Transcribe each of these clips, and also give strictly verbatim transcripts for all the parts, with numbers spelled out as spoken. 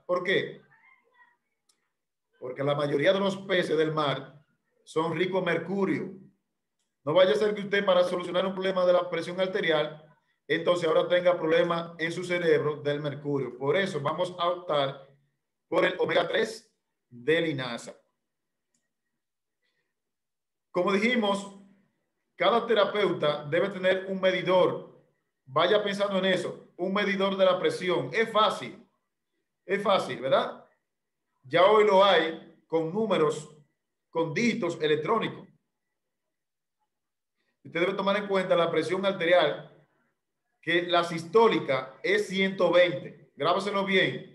¿Por qué? Porque la mayoría de los peces del mar son ricos en mercurio. No vaya a ser que usted, para solucionar un problema de la presión arterial, entonces ahora tenga problemas en su cerebro del mercurio. Por eso vamos a optar por el omega tres de linaza. Como dijimos, cada terapeuta debe tener un medidor. Vaya pensando en eso, un medidor de la presión. Es fácil, es fácil, ¿verdad? Ya hoy lo hay con números, con dígitos electrónicos. Usted debe tomar en cuenta la presión arterial, que la sistólica es ciento veinte. Grábaselo bien.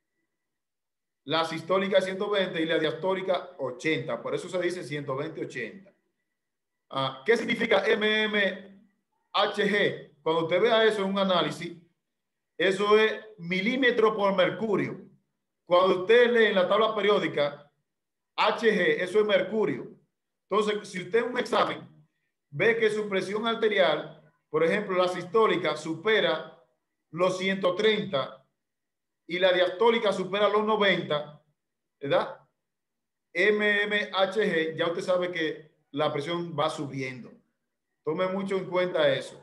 La sistólica es ciento veinte y la diastólica ochenta. Por eso se dice ciento veinte ochenta. Ah, ¿qué significa M M H G? Cuando usted vea eso en un análisis, eso es milímetro por mercurio. Cuando usted lee en la tabla periódica H G, eso es mercurio. Entonces, si usted en un examen ve que su presión arterial, por ejemplo, la sistólica supera los ciento treinta y la diastólica supera los noventa, ¿verdad? M M H G, ya usted sabe que la presión va subiendo. Tome mucho en cuenta eso.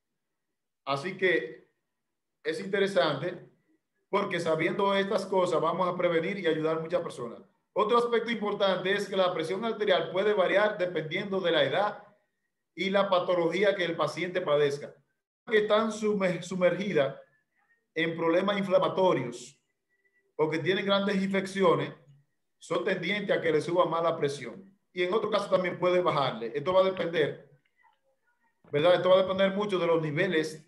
Así que es interesante, porque sabiendo estas cosas vamos a prevenir y ayudar a muchas personas. Otro aspecto importante es que la presión arterial puede variar dependiendo de la edad y la patología que el paciente padezca. Que están sumergidas en problemas inflamatorios o que tienen grandes infecciones, son tendientes a que le suba más la presión. Y en otro caso también puede bajarle. Esto va a depender, ¿verdad? Esto va a depender mucho de los niveles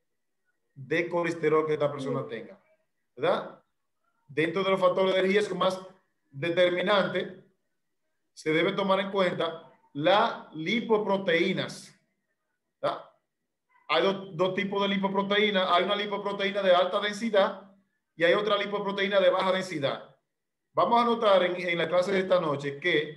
de colesterol que esta persona tenga, ¿verdad? Dentro de los factores de riesgo más determinantes, se debe tomar en cuenta las lipoproteínas, ¿verdad? Hay dos, dos tipos de lipoproteínas. Hay una lipoproteína de alta densidad y hay otra lipoproteína de baja densidad. Vamos a notar en, en la clase de esta noche que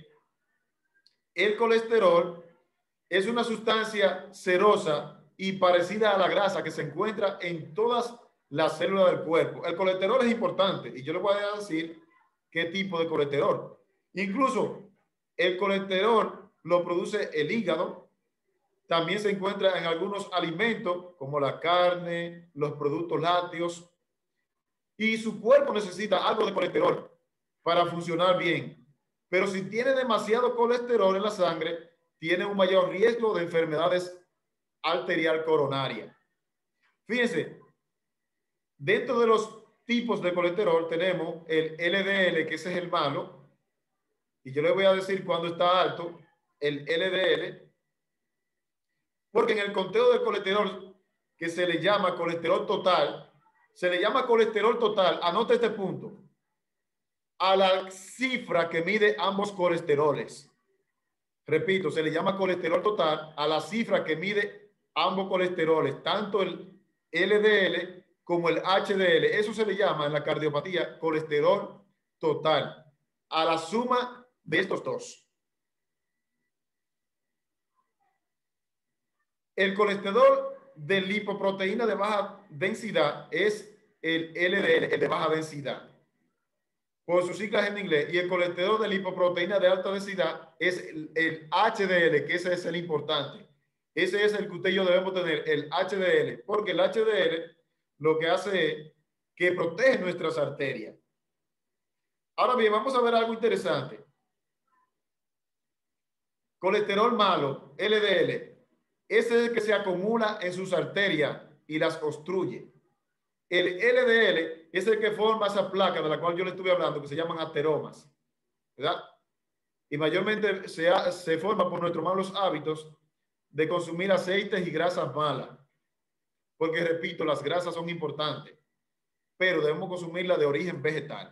el colesterol es una sustancia serosa y parecida a la grasa que se encuentra en todas las células del cuerpo. El colesterol es importante y yo le voy a decir qué tipo de colesterol. Incluso el colesterol lo produce el hígado. También se encuentra en algunos alimentos como la carne, los productos lácteos. Y su cuerpo necesita algo de colesterol para funcionar bien. Pero si tiene demasiado colesterol en la sangre, tiene un mayor riesgo de enfermedades arterial coronarias. Fíjense, dentro de los tipos de colesterol tenemos el L D L, que ese es el malo. Y yo le voy a decir cuando está alto el L D L. Porque en el conteo de colesterol, que se le llama colesterol total, se le llama colesterol total, anota este punto, a la cifra que mide ambos colesteroles. Repito, se le llama colesterol total a la cifra que mide ambos colesteroles, tanto el L D L como el H D L. Eso se le llama en la cardiopatía colesterol total, a la suma de estos dos. El colesterol de lipoproteína de baja densidad es el L D L, el de baja densidad, por sus siglas en inglés, y el colesterol de lipoproteína de alta densidad es el, el H D L, que ese es el importante. Ese es el que usted y yo debemos tener, el H D L, porque el H D L lo que hace es que protege nuestras arterias. Ahora bien, vamos a ver algo interesante. Colesterol malo, L D L. Ese es el que se acumula en sus arterias y las obstruye. El L D L es el que forma esa placa de la cual yo le estuve hablando, que se llaman ateromas, ¿verdad? Y mayormente se, ha, se forma por nuestros malos hábitos de consumir aceites y grasas malas. Porque, repito, las grasas son importantes, pero debemos consumirlas de origen vegetal.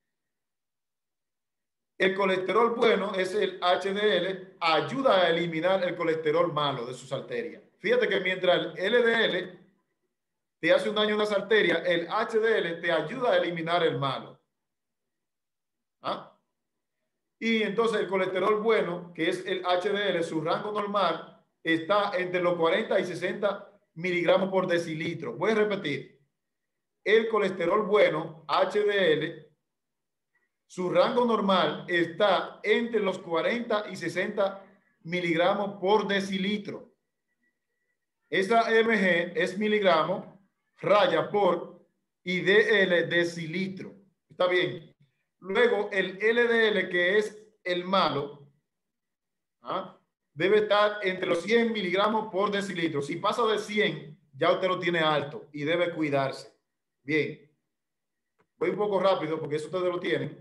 El colesterol bueno es el H D L, ayuda a eliminar el colesterol malo de sus arterias. Fíjate que mientras el L D L te hace un daño en las arterias, el H D L te ayuda a eliminar el malo. ¿Ah? Y entonces el colesterol bueno, que es el H D L, su rango normal está entre los cuarenta y sesenta miligramos por decilitro. Voy a repetir. el colesterol bueno, H D L, su rango normal está entre los cuarenta y sesenta miligramos por decilitro. Esa M G es miligramo, raya por, y D L decilitro. Está bien. Luego el L D L, que es el malo, ¿ah? debe estar entre los cien miligramos por decilitro. Si pasa de cien, ya usted lo tiene alto y debe cuidarse. Bien. Voy un poco rápido porque eso ustedes lo tienen.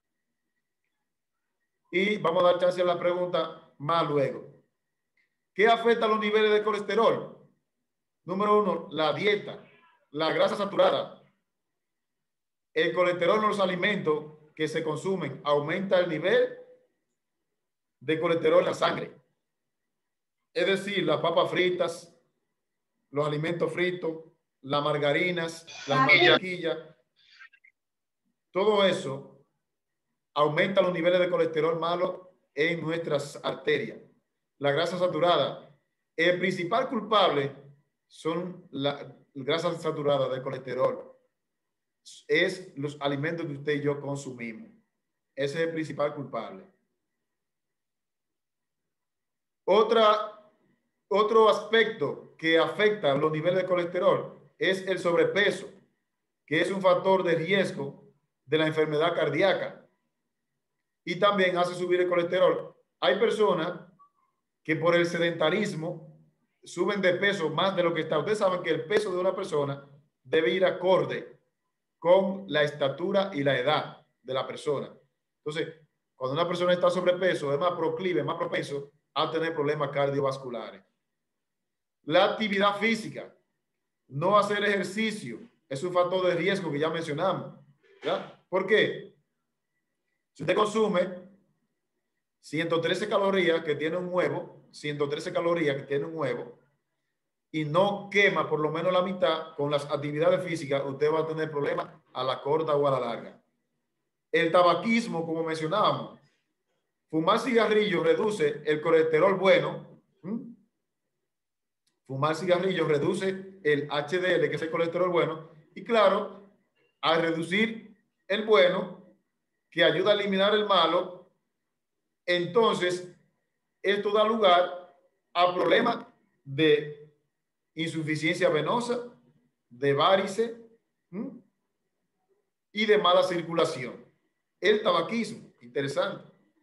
Y vamos a dar chance a la pregunta más luego. ¿Qué afecta a los niveles de colesterol? Número uno, la dieta, la grasa saturada, el colesterol en los alimentos que se consumen aumenta el nivel de colesterol en la sangre. Es decir, las papas fritas, los alimentos fritos, las margarinas, las mantequillas, todo eso aumenta los niveles de colesterol malo en nuestras arterias. La grasa saturada, el principal culpable son las grasas saturadas de colesterol. Es los alimentos que usted y yo consumimos. Ese es el principal culpable. Otra, otro aspecto que afecta los niveles de colesterol es el sobrepeso, que es un factor de riesgo de la enfermedad cardíaca y también hace subir el colesterol. Hay personas que por el sedentarismo suben de peso más de lo que está. Ustedes saben que el peso de una persona debe ir acorde con la estatura y la edad de la persona. Entonces, cuando una persona está sobrepeso, es más proclive, más propenso a tener problemas cardiovasculares. La actividad física, no hacer ejercicio, es un factor de riesgo que ya mencionamos. ¿Ya? ¿Por qué? Si usted consume ciento trece calorías que tiene un huevo, ciento trece calorías que tiene un huevo, y no quema por lo menos la mitad con las actividades físicas, usted va a tener problemas a la corta o a la larga. El tabaquismo, como mencionábamos, fumar cigarrillos reduce el colesterol bueno. ¿Mm? Fumar cigarrillos reduce el H D L, que es el colesterol bueno, y claro, al reducir el bueno, que ayuda a eliminar el malo, entonces esto da lugar a problemas de insuficiencia venosa, de varices, ¿m? y de mala circulación. El tabaquismo, interesante.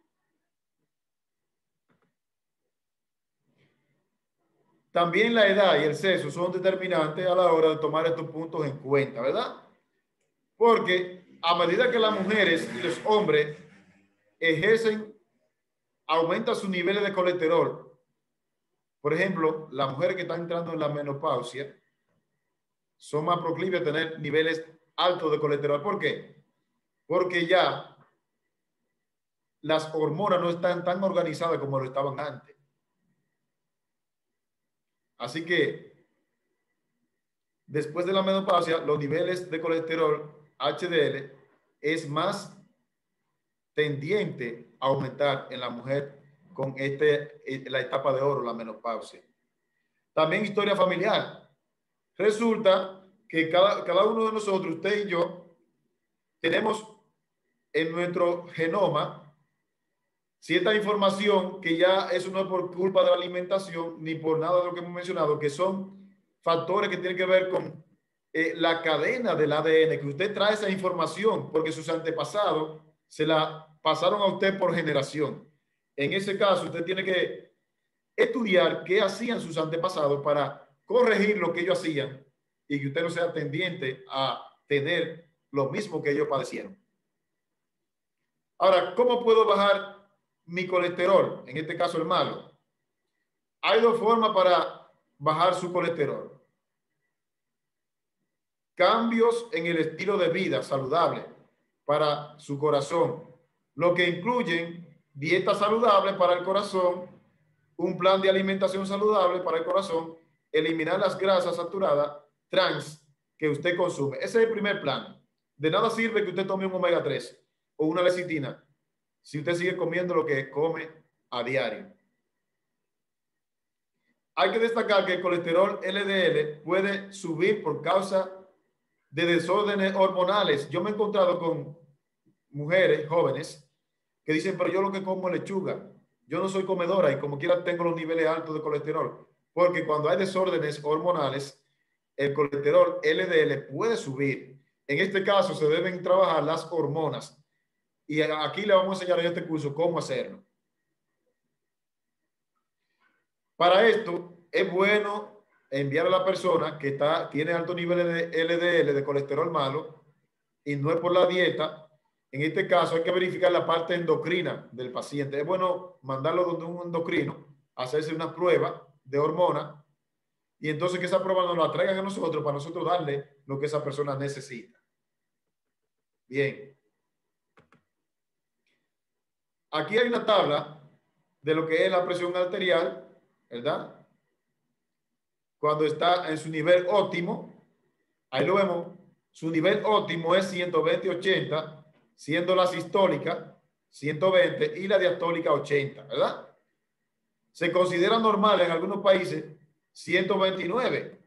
También la edad y el sexo son determinantes a la hora de tomar estos puntos en cuenta, ¿verdad? Porque a medida que las mujeres y los hombres ejercen, aumentan sus niveles de colesterol. Por ejemplo, las mujeres que están entrando en la menopausia son más proclives a tener niveles altos de colesterol. ¿Por qué? Porque ya las hormonas no están tan organizadas como lo estaban antes. Así que después de la menopausia, los niveles de colesterol H D L es más tendiente a aumentar en la mujer con este, la etapa de oro, la menopausia. También historia familiar. Resulta que cada, cada uno de nosotros, usted y yo, tenemos en nuestro genoma cierta información que ya eso no es por culpa de la alimentación ni por nada de lo que hemos mencionado, que son factores que tienen que ver con eh, la cadena del A D N, que usted trae esa información porque sus antepasados se la pasaron a usted por generación. En ese caso, usted tiene que estudiar qué hacían sus antepasados para corregir lo que ellos hacían y que usted no sea tendiente a tener lo mismo que ellos padecieron. Ahora, ¿cómo puedo bajar mi colesterol? En este caso, el malo. Hay dos formas para bajar su colesterol. Cambios en el estilo de vida saludable para su corazón, lo que incluyen dieta saludable para el corazón, un plan de alimentación saludable para el corazón, eliminar las grasas saturadas trans que usted consume. Ese es el primer plan. De nada sirve que usted tome un omega tres o una lecitina si usted sigue comiendo lo que come a diario. Hay que destacar que el colesterol L D L puede subir por causa de desórdenes hormonales. Yo me he encontrado con mujeres jóvenes que dicen, pero yo lo que como es lechuga. Yo no soy comedora y como quiera tengo los niveles altos de colesterol. Porque cuando hay desórdenes hormonales, el colesterol L D L puede subir. En este caso se deben trabajar las hormonas. Y aquí le vamos a enseñar en este curso cómo hacerlo. Para esto es bueno enviar a la persona que está, tiene altos niveles de L D L, de colesterol malo, y no es por la dieta. En este caso hay que verificar la parte endocrina del paciente. Es bueno mandarlo donde un endocrino, hacerse una prueba de hormona, y entonces que esa prueba nos la traigan a nosotros para nosotros darle lo que esa persona necesita. Bien. Aquí hay una tabla de lo que es la presión arterial, ¿verdad? Cuando está en su nivel óptimo, ahí lo vemos, su nivel óptimo es ciento veinte ochenta, siendo la sistólica ciento veinte y la diastólica ochenta, ¿verdad? Se considera normal en algunos países ciento veintinueve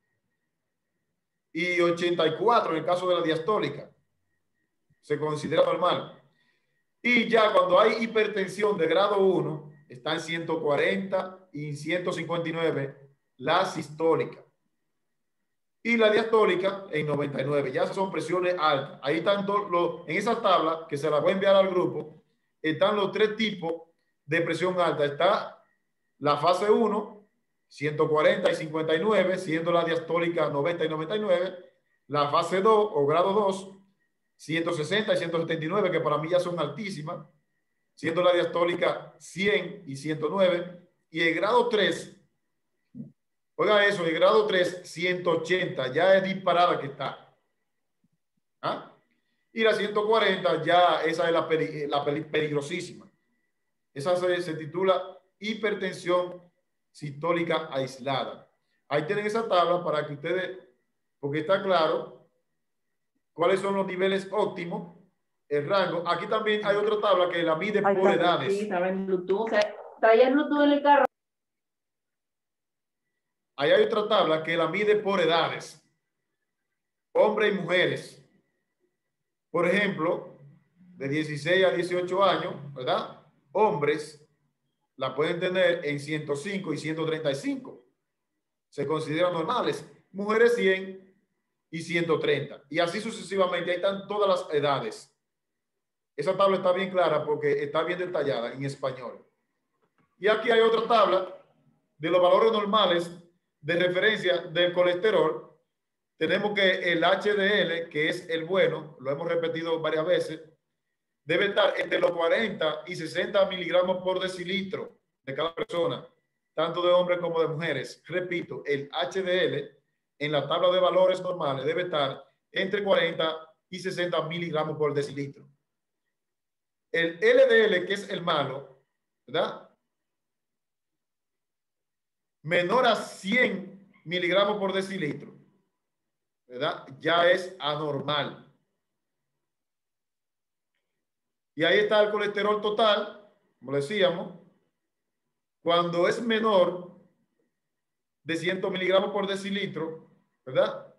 y ochenta y cuatro en el caso de la diastólica. Se considera normal. Y ya cuando hay hipertensión de grado uno, está en ciento cuarenta y ciento cincuenta y nueve la sistólica. Y la diastólica en noventa y nueve. Ya esas son presiones altas. Ahí están todos los, en esa tabla que se la voy a enviar al grupo, están los tres tipos de presión alta. Está la fase uno, ciento cuarenta y cincuenta y nueve, siendo la diastólica noventa y noventa y nueve. La fase dos o grado dos, ciento sesenta y ciento setenta y nueve, que para mí ya son altísimas, siendo la diastólica cien y ciento nueve. Y el grado tres, oiga eso, el grado tres, ciento ochenta, ya es disparada que está. ¿Ah? Y la ciento cuarenta, ya esa es la, peli, la peli, peligrosísima. Esa se, se titula hipertensión sistólica aislada. Ahí tienen esa tabla para que ustedes, porque está claro cuáles son los niveles óptimos, el rango. Aquí también hay otra tabla que la mide por está, edades. Sí, estaba en Bluetooth. O sea, traía el Bluetooth en el carro. Ahí hay otra tabla que la mide por edades. Hombres y mujeres. Por ejemplo, de dieciséis a dieciocho años, ¿verdad? Hombres la pueden tener en ciento cinco y ciento treinta y cinco. Se consideran normales. Mujeres cien y ciento treinta. Y así sucesivamente. Ahí están todas las edades. Esa tabla está bien clara porque está bien detallada en español. Y aquí hay otra tabla de los valores normales de referencia del colesterol. Tenemos que el H D L, que es el bueno, lo hemos repetido varias veces, debe estar entre los cuarenta y sesenta miligramos por decilitro de cada persona, tanto de hombres como de mujeres. Repito, el H D L en la tabla de valores normales debe estar entre cuarenta y sesenta miligramos por decilitro. El L D L, que es el malo, ¿verdad? Menor a cien miligramos por decilitro, ¿verdad? Ya es anormal. Y ahí está el colesterol total, como decíamos. Cuando es menor de cien miligramos por decilitro, ¿verdad?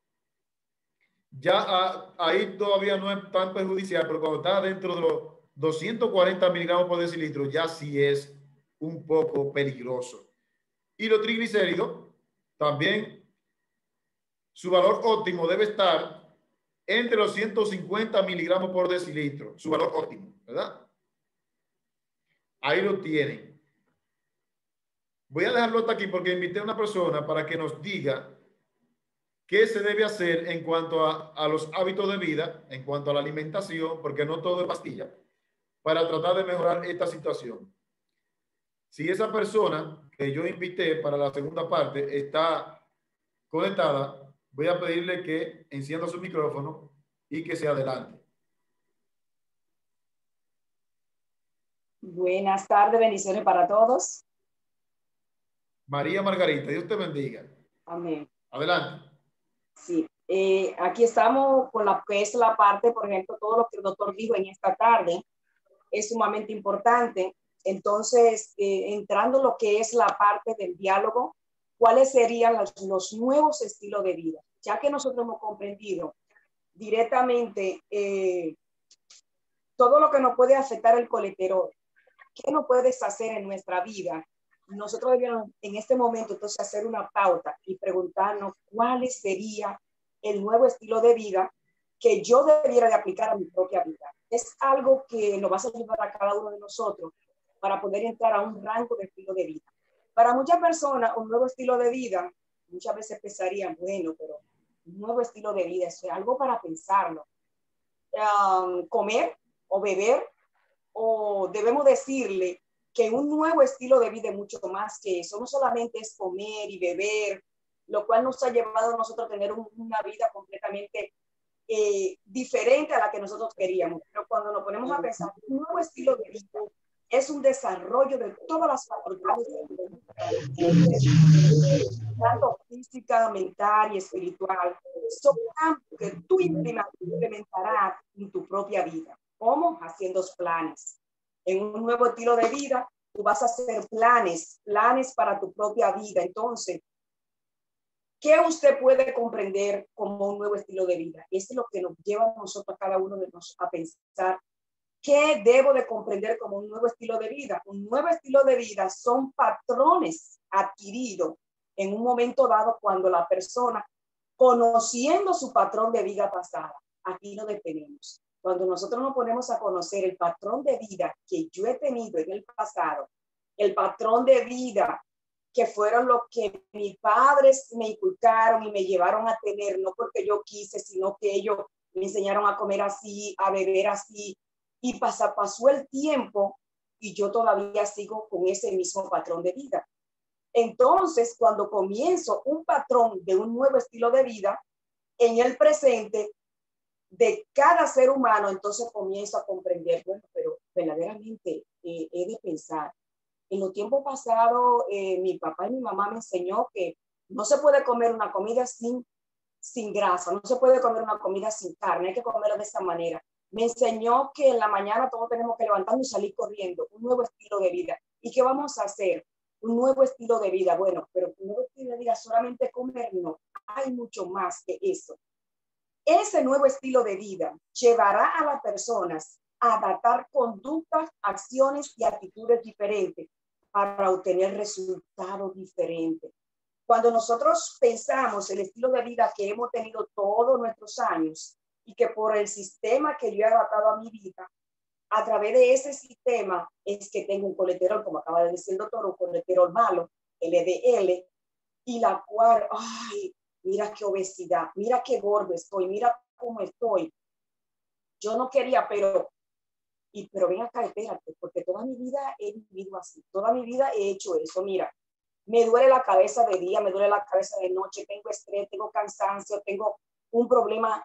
Ya a, ahí todavía no es tan perjudicial, pero cuando está dentro de los doscientos cuarenta miligramos por decilitro, ya sí es un poco peligroso. Y los triglicéridos, también su valor óptimo debe estar entre los ciento cincuenta miligramos por decilitro, su valor óptimo, ¿verdad? Ahí lo tienen. Voy a dejarlo hasta aquí porque invité a una persona para que nos diga qué se debe hacer en cuanto a, a los hábitos de vida, en cuanto a la alimentación, porque no todo es pastilla, para tratar de mejorar esta situación. Si esa persona que yo invité para la segunda parte está conectada, voy a pedirle que encienda su micrófono y que se adelante. Buenas tardes, bendiciones para todos. María Margarita, Dios te bendiga. Amén. Adelante. Sí, eh, aquí estamos con la que es la parte, por ejemplo, todo lo que el doctor dijo en esta tarde es sumamente importante. Entonces, eh, entrando en lo que es la parte del diálogo, ¿cuáles serían los, los nuevos estilos de vida? ya que nosotros hemos comprendido directamente eh, todo lo que nos puede afectar el colesterol, qué nos puedes hacer en nuestra vida, nosotros debemos en este momento entonces hacer una pauta y preguntarnos cuál sería el nuevo estilo de vida que yo debiera de aplicar a mi propia vida. Es algo que nos va a ayudar a cada uno de nosotros para poder entrar a un rango de estilo de vida. Para muchas personas, un nuevo estilo de vida, muchas veces pensarían, bueno, pero un nuevo estilo de vida, eso es algo para pensarlo. Um, comer o beber, o debemos decirle que un nuevo estilo de vida es mucho más que eso. No solamente es comer y beber, lo cual nos ha llevado a nosotros a tener un, una vida completamente eh, diferente a la que nosotros queríamos. Pero cuando nos ponemos a pensar, un nuevo estilo de vida es un desarrollo de todas las facultades, tanto física, mental y espiritual. Son cambios que tú implementarás en tu propia vida. ¿Cómo? Haciendo planes. En un nuevo estilo de vida, tú vas a hacer planes, planes para tu propia vida. Entonces, ¿qué usted puede comprender como un nuevo estilo de vida? Eso es lo que nos lleva a nosotros, a cada uno de nosotros, a pensar, ¿qué debo de comprender como un nuevo estilo de vida? Un nuevo estilo de vida son patrones adquiridos en un momento dado cuando la persona, conociendo su patrón de vida pasada, aquí lo detenemos. Cuando nosotros nos ponemos a conocer el patrón de vida que yo he tenido en el pasado, el patrón de vida que fueron los que mis padres me inculcaron y me llevaron a tener, no porque yo quise, sino que ellos me enseñaron a comer así, a beber así, y pasa, pasó el tiempo y yo todavía sigo con ese mismo patrón de vida. Entonces, cuando comienzo un patrón de un nuevo estilo de vida, en el presente, de cada ser humano, entonces comienzo a comprender, bueno, pero verdaderamente eh, he de pensar. En los tiempos pasados, eh, mi papá y mi mamá me enseñó que no se puede comer una comida sin, sin grasa, no se puede comer una comida sin carne, hay que comerlo de esa manera. Me enseñó que en la mañana todos tenemos que levantarnos y salir corriendo, un nuevo estilo de vida. ¿Y qué vamos a hacer? Un nuevo estilo de vida. Bueno, pero un nuevo estilo de vida solamente comer, no, hay mucho más que eso. Ese nuevo estilo de vida llevará a las personas a adaptar conductas, acciones y actitudes diferentes para obtener resultados diferentes. Cuando nosotros pensamos el estilo de vida que hemos tenido todos nuestros años y que por el sistema que yo he adaptado a mi vida, a través de ese sistema es que tengo un colesterol, como acaba de decir el doctor, un colesterol malo, L D L, y la cual, ay, mira qué obesidad, mira qué gordo estoy, mira cómo estoy. Yo no quería, pero, y, pero ven acá, espérate, porque toda mi vida he vivido así, toda mi vida he hecho eso. Mira, me duele la cabeza de día, me duele la cabeza de noche, tengo estrés, tengo cansancio, tengo un problema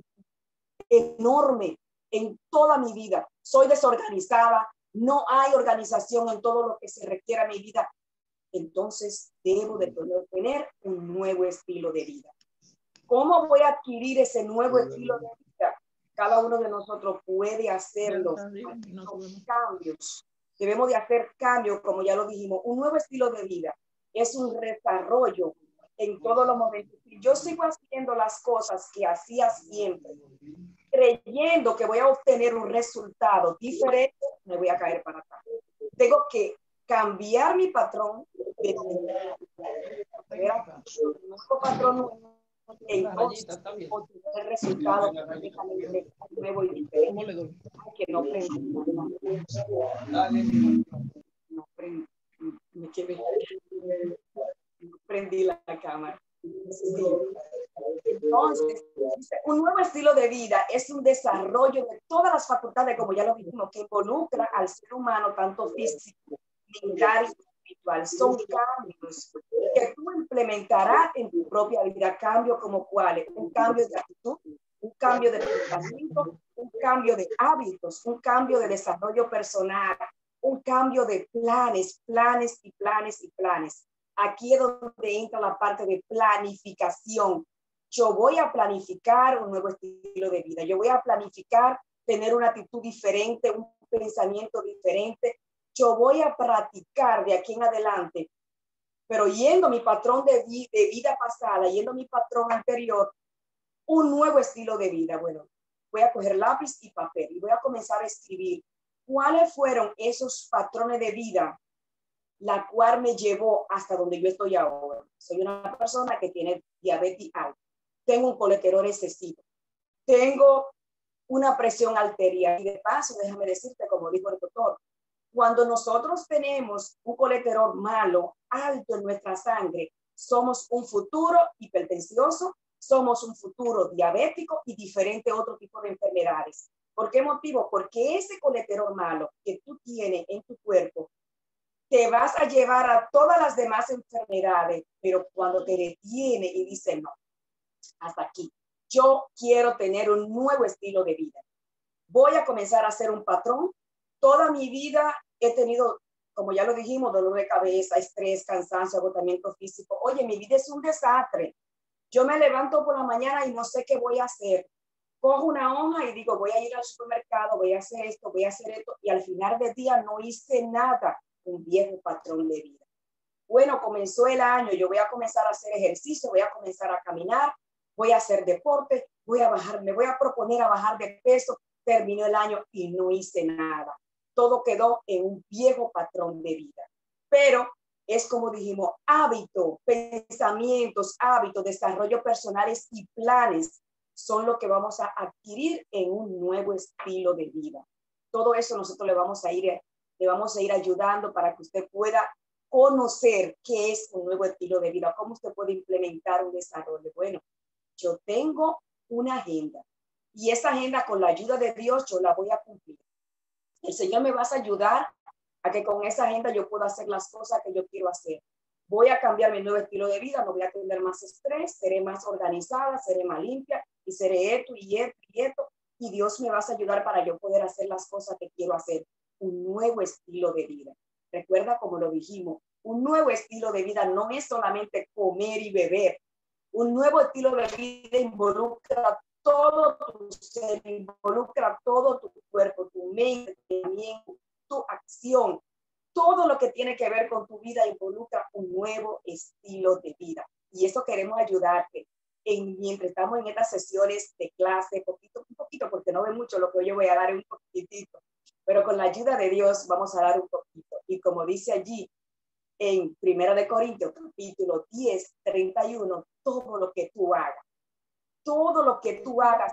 enorme en toda mi vida. Soy desorganizada, no hay organización en todo lo que se requiere a mi vida. Entonces debo de tener un nuevo estilo de vida. ¿Cómo voy a adquirir ese nuevo estilo de vida? Cada uno de nosotros puede hacerlo. Los cambios. Debemos de hacer cambios, como ya lo dijimos. Un nuevo estilo de vida es un desarrollo en todos los momentos. Si yo sigo haciendo las cosas que hacía siempre, creyendo que voy a obtener un resultado diferente, me voy a caer para atrás. Tengo que cambiar mi patrón de nuestro patrón entonces obtener resultados completamente nuevo y diferente. Que no prendí no prendí me quedé no prendí la cámara. Sí. Entonces, un nuevo estilo de vida es un desarrollo de todas las facultades, como ya lo dijimos, que involucra al ser humano, tanto físico, mental y espiritual. Son cambios que tú implementarás en tu propia vida. Cambios como cuáles: un cambio de actitud, un cambio de pensamiento, un cambio de hábitos, un cambio de desarrollo personal, un cambio de planes, planes y planes y planes. Aquí es donde entra la parte de planificación. Yo voy a planificar un nuevo estilo de vida. Yo voy a planificar tener una actitud diferente, un pensamiento diferente. Yo voy a practicar de aquí en adelante pero yendo a mi patrón de, vi de vida pasada, yendo a mi patrón anterior, un nuevo estilo de vida. Bueno, voy a coger lápiz y papel y voy a comenzar a escribir cuáles fueron esos patrones de vida, la cual me llevó hasta donde yo estoy ahora. Soy una persona que tiene diabetes alta, tengo un colesterol excesivo, tengo una presión arterial y de paso, déjame decirte, como dijo el doctor, cuando nosotros tenemos un colesterol malo, alto en nuestra sangre, somos un futuro hipertensioso, somos un futuro diabético y diferente otro tipo de enfermedades. ¿Por qué motivo? Porque ese colesterol malo que tú tienes en tu cuerpo te vas a llevar a todas las demás enfermedades, pero cuando te detiene y dice no, hasta aquí, yo quiero tener un nuevo estilo de vida. Voy a comenzar a ser un patrón. Toda mi vida he tenido, como ya lo dijimos, dolor de cabeza, estrés, cansancio, agotamiento físico. Oye, mi vida es un desastre. Yo me levanto por la mañana y no sé qué voy a hacer. Cojo una hoja y digo, voy a ir al supermercado, voy a hacer esto, voy a hacer esto. Y al final del día no hice nada. Un viejo patrón de vida. Bueno, comenzó el año, yo voy a comenzar a hacer ejercicio, voy a comenzar a caminar, voy a hacer deporte, voy a bajar, me voy a proponer a bajar de peso. Terminó el año y no hice nada. Todo quedó en un viejo patrón de vida. Pero es como dijimos, hábito, pensamientos, hábitos, desarrollo personales y planes son lo que vamos a adquirir en un nuevo estilo de vida. Todo eso nosotros le vamos a ir, le vamos a ir ayudando para que usted pueda conocer qué es un nuevo estilo de vida, cómo usted puede implementar un desarrollo. Bueno, yo tengo una agenda y esa agenda con la ayuda de Dios yo la voy a cumplir. El Señor me va a ayudar a que con esa agenda yo pueda hacer las cosas que yo quiero hacer. Voy a cambiar mi nuevo estilo de vida, no voy a tener más estrés, seré más organizada, seré más limpia y seré esto y esto y esto. Y Dios me va a ayudar para yo poder hacer las cosas que quiero hacer. Un nuevo estilo de vida. Recuerda, como lo dijimos, un nuevo estilo de vida no es solamente comer y beber. Un nuevo estilo de vida involucra todo tu ser, involucra todo tu cuerpo, tu mente, también tu acción. Todo lo que tiene que ver con tu vida involucra un nuevo estilo de vida. Y eso queremos ayudarte en, mientras estamos en estas sesiones de clase, poquito, un poquito, porque no ve mucho lo que yo voy a dar un poquitito, pero con la ayuda de Dios vamos a dar un poquito. Y como dice allí en Primera de Corintios, capítulo diez, treinta y uno, todo lo que tú hagas, todo lo que tú hagas,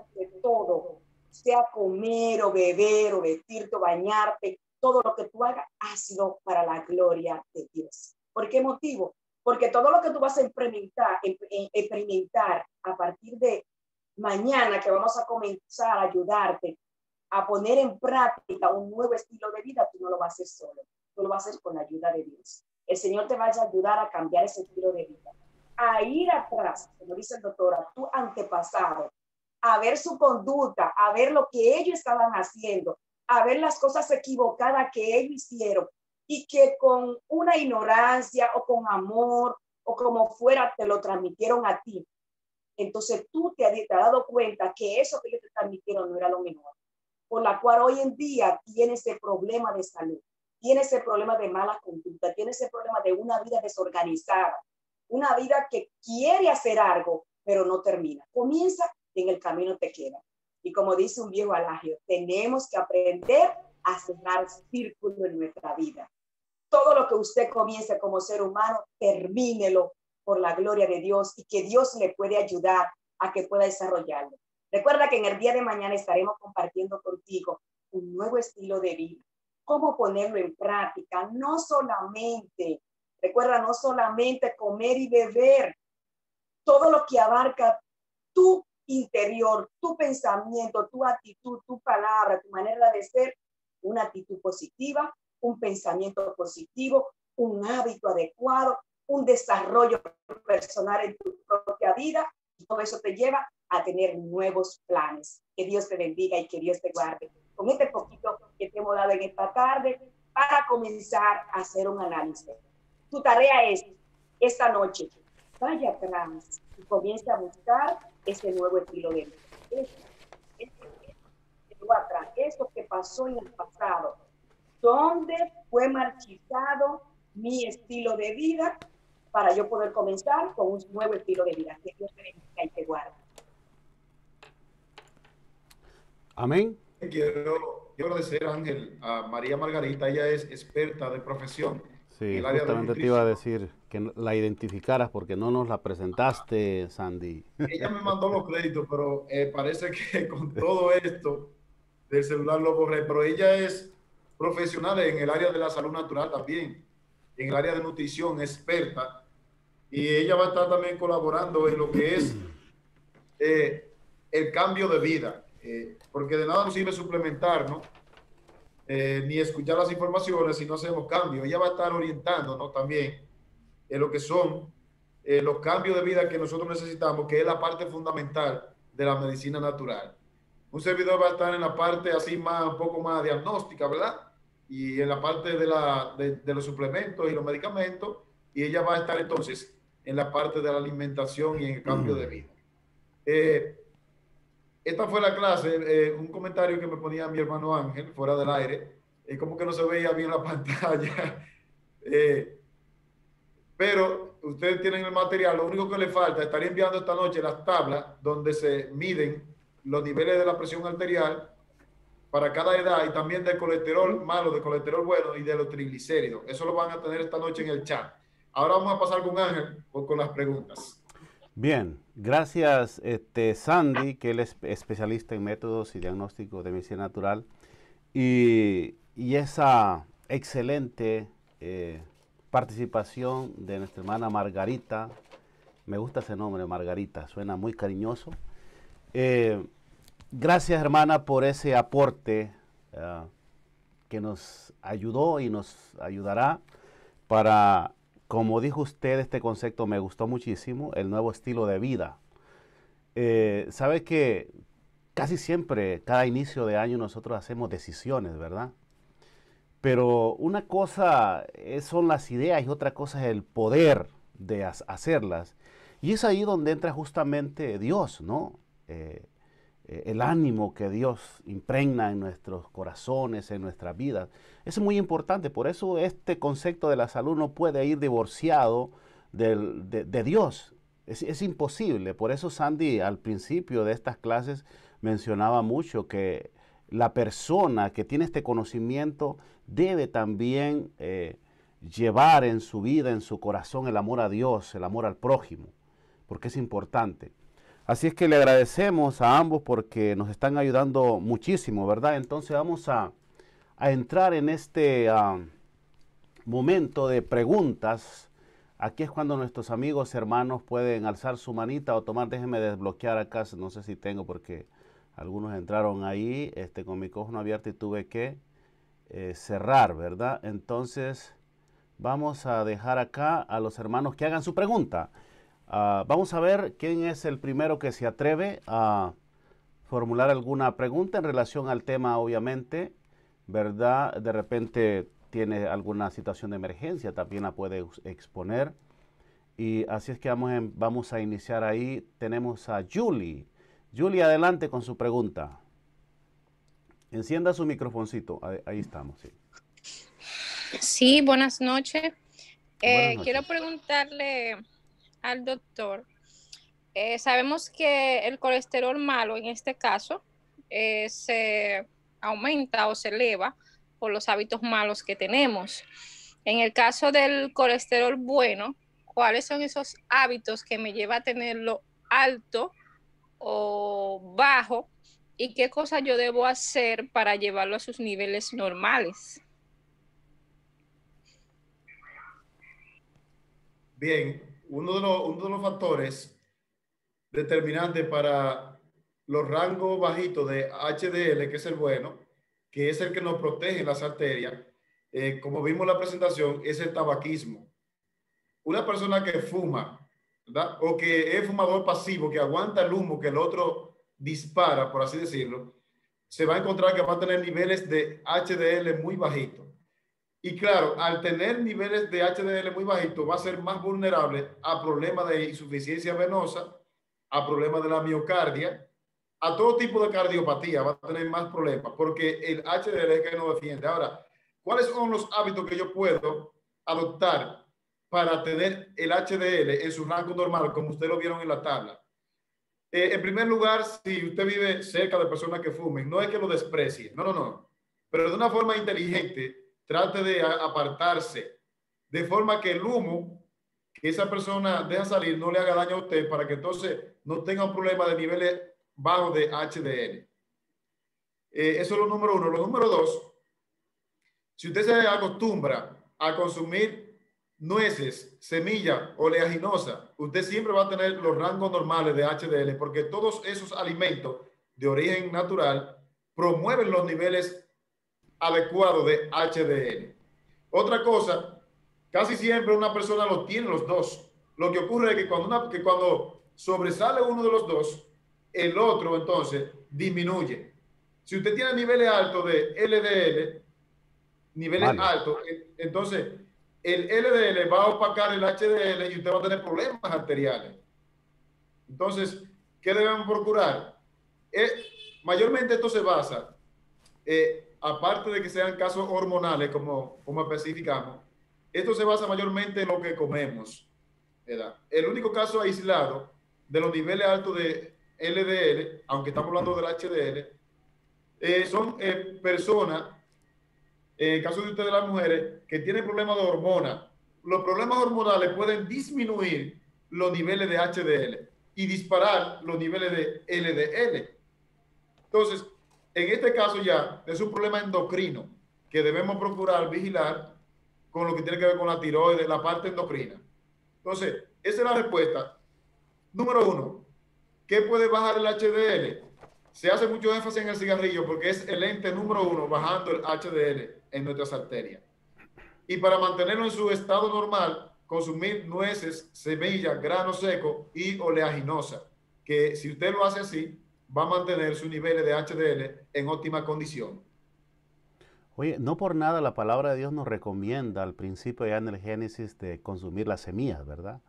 todo, sea comer o beber o vestirte o bañarte, todo lo que tú hagas, hazlo para la gloria de Dios. ¿Por qué motivo? Porque todo lo que tú vas a experimentar, experimentar a partir de mañana, que vamos a comenzar a ayudarte a poner en práctica un nuevo estilo de vida, tú no lo vas a hacer solo, tú lo vas a hacer con la ayuda de Dios. El Señor te va a ayudar a cambiar ese estilo de vida, a ir atrás, como dice el doctor, a tu antepasado, a ver su conducta, a ver lo que ellos estaban haciendo, a ver las cosas equivocadas que ellos hicieron y que con una ignorancia o con amor o como fuera te lo transmitieron a ti. Entonces tú te has, te has dado cuenta que eso que ellos te transmitieron no era lo mejor, por la cual hoy en día tiene ese problema de salud, tiene ese problema de mala conducta, tiene ese problema de una vida desorganizada, una vida que quiere hacer algo, pero no termina. Comienza y en el camino te queda. Y como dice un viejo adagio, tenemos que aprender a cerrar círculo en nuestra vida. Todo lo que usted comience como ser humano, termínelo por la gloria de Dios y que Dios le puede ayudar a que pueda desarrollarlo. Recuerda que en el día de mañana estaremos compartiendo contigo un nuevo estilo de vida. Cómo ponerlo en práctica, no solamente, recuerda, no solamente comer y beber, todo lo que abarca tu interior, tu pensamiento, tu actitud, tu palabra, tu manera de ser, una actitud positiva, un pensamiento positivo, un hábito adecuado, un desarrollo personal en tu propia vida, y todo eso te lleva a tener nuevos planes. Que Dios te bendiga y que Dios te guarde. Con este poquito que te hemos dado en esta tarde para comenzar a hacer un análisis. Tu tarea es, esta noche, vaya atrás y comienza a buscar ese nuevo estilo de vida. Eso, eso, eso, atrás, eso que pasó en el pasado, ¿dónde fue marchitado mi estilo de vida para yo poder comenzar con un nuevo estilo de vida. Que Dios te bendiga y te guarde. Amén. Quiero, quiero agradecer, Ángel, a María Margarita. Ella es experta de profesión en Sí, el área de justamente te iba a nutrición. decir que la identificaras porque no nos la presentaste, Sandy. Ella me mandó los créditos, pero eh, parece que con todo esto del celular lo borré. Pero ella es profesional en el área de la salud natural también, en el área de nutrición, experta. Y ella va a estar también colaborando en lo que es eh, el cambio de vida. Eh, porque de nada nos sirve suplementar, ¿no? Eh, ni escuchar las informaciones si no hacemos cambios. Ella va a estar orientándonos también en lo que son eh, los cambios de vida que nosotros necesitamos, que es la parte fundamental de la medicina natural. Un servidor va a estar en la parte así más, un poco más diagnóstica, ¿verdad? Y en la parte de, la, de, de los suplementos y los medicamentos, y ella va a estar entonces en la parte de la alimentación y en el cambio de vida. Eh, esta fue la clase, eh, un comentario que me ponía mi hermano Ángel fuera del aire, eh, como que no se veía bien la pantalla. eh, pero ustedes tienen el material, lo único que le falta, estaría enviando esta noche las tablas donde se miden los niveles de la presión arterial para cada edad y también del colesterol malo, del colesterol bueno y de los triglicéridos. Eso lo van a tener esta noche en el chat. Ahora vamos a pasar con Ángel con, con las preguntas. Bien, gracias este, Sandy, que él es especialista en métodos y diagnósticos de medicina natural, y, y esa excelente eh, participación de nuestra hermana Margarita. Me gusta ese nombre, Margarita, suena muy cariñoso. Eh, gracias, hermana, por ese aporte uh, que nos ayudó y nos ayudará para, como dijo usted, este concepto me gustó muchísimo, el nuevo estilo de vida. Eh, sabe que casi siempre, cada inicio de año, nosotros hacemos decisiones, ¿verdad? Pero una cosa es, son las ideas y otra cosa es el poder de hacerlas. Y es ahí donde entra justamente Dios, ¿no? Eh, eh, el ánimo que Dios impregna en nuestros corazones, en nuestras vidas. Eso es muy importante. Por eso este concepto de la salud no puede ir divorciado del, de, de Dios. Es, es imposible. Por eso Sandy al principio de estas clases mencionaba mucho que la persona que tiene este conocimiento debe también eh, llevar en su vida, en su corazón, el amor a Dios, el amor al prójimo, porque es importante. Así es que le agradecemos a ambos porque nos están ayudando muchísimo, ¿verdad? Entonces vamos a, a entrar en este uh, momento de preguntas. Aquí es cuando nuestros amigos, hermanos pueden alzar su manita o tomar, déjenme desbloquear acá, no sé si tengo porque algunos entraron ahí este, con micrófono abierto y tuve que eh, cerrar, ¿verdad? Entonces vamos a dejar acá a los hermanos que hagan su pregunta. Uh, vamos a ver quién es el primero que se atreve a formular alguna pregunta en relación al tema, obviamente, ¿verdad? De repente tiene alguna situación de emergencia, también la puede exponer. Y así es que vamos, en, vamos a iniciar ahí. Tenemos a Julie. Julie, adelante con su pregunta. Encienda su microfoncito. Ahí, ahí estamos, sí. Sí, buenas noches. Eh, buenas noches. Quiero preguntarle al doctor, eh, sabemos que el colesterol malo en este caso eh, se aumenta o se eleva por los hábitos malos que tenemos. En el caso del colesterol bueno, ¿cuáles son esos hábitos que me lleva a tenerlo alto o bajo y qué cosas yo debo hacer para llevarlo a sus niveles normales? Bien, uno de los, uno de los factores determinantes para los rangos bajitos de H D L, que es el bueno, que es el que nos protege las arterias, eh, como vimos en la presentación, es el tabaquismo. Una persona que fuma, ¿verdad? O que es fumador pasivo, que aguanta el humo que el otro dispara, por así decirlo, se va a encontrar que va a tener niveles de H D L muy bajitos. Y claro, al tener niveles de H D L muy bajitos, va a ser más vulnerable a problemas de insuficiencia venosa, a problemas de la miocardia, a todo tipo de cardiopatía, va a tener más problemas, porque el H D L es que nos defiende. Ahora, ¿cuáles son los hábitos que yo puedo adoptar para tener el H D L en su rango normal, como ustedes lo vieron en la tabla. Eh, en primer lugar, si usted vive cerca de personas que fumen, no es que lo desprecie, no, no, no, pero de una forma inteligente, trate de apartarse, de forma que el humo que esa persona deja salir no le haga daño a usted, para que entonces no tenga un problema de niveles bajos de H D L. Eh, eso es lo número uno. Lo número dos, si usted se acostumbra a consumir nueces, semilla oleaginosa, usted siempre va a tener los rangos normales de H D L, porque todos esos alimentos de origen natural promueven los niveles adecuados de H D L. Otra cosa, casi siempre una persona lo tiene los dos. Lo que ocurre es que cuando, una, que cuando sobresale uno de los dos, el otro entonces disminuye. Si usted tiene niveles altos de L D L, niveles vale. altos, entonces el L D L va a opacar el H D L y usted va a tener problemas arteriales. Entonces, ¿qué debemos procurar? Eh, mayormente esto se basa, eh, aparte de que sean casos hormonales, como, como especificamos, esto se basa mayormente en lo que comemos, ¿verdad? El único caso aislado de los niveles altos de L D L, aunque estamos hablando del H D L, eh, son eh, personas, en el caso de ustedes las mujeres, que tienen problemas de hormonas. Los problemas hormonales pueden disminuir los niveles de H D L y disparar los niveles de L D L. Entonces, en este caso ya es un problema endocrino que debemos procurar vigilar con lo que tiene que ver con la tiroides, la parte endocrina. Entonces, esa es la respuesta. Número uno, ¿qué puede bajar el H D L? Se hace mucho énfasis en el cigarrillo porque es el ente número uno bajando el H D L en nuestras arterias. Y para mantenerlo en su estado normal, consumir nueces, semillas, grano seco y oleaginosa, que si usted lo hace así, va a mantener sus niveles de H D L en óptima condición. Oye, no por nada la palabra de Dios nos recomienda al principio ya en el Génesis de consumir las semillas, ¿verdad?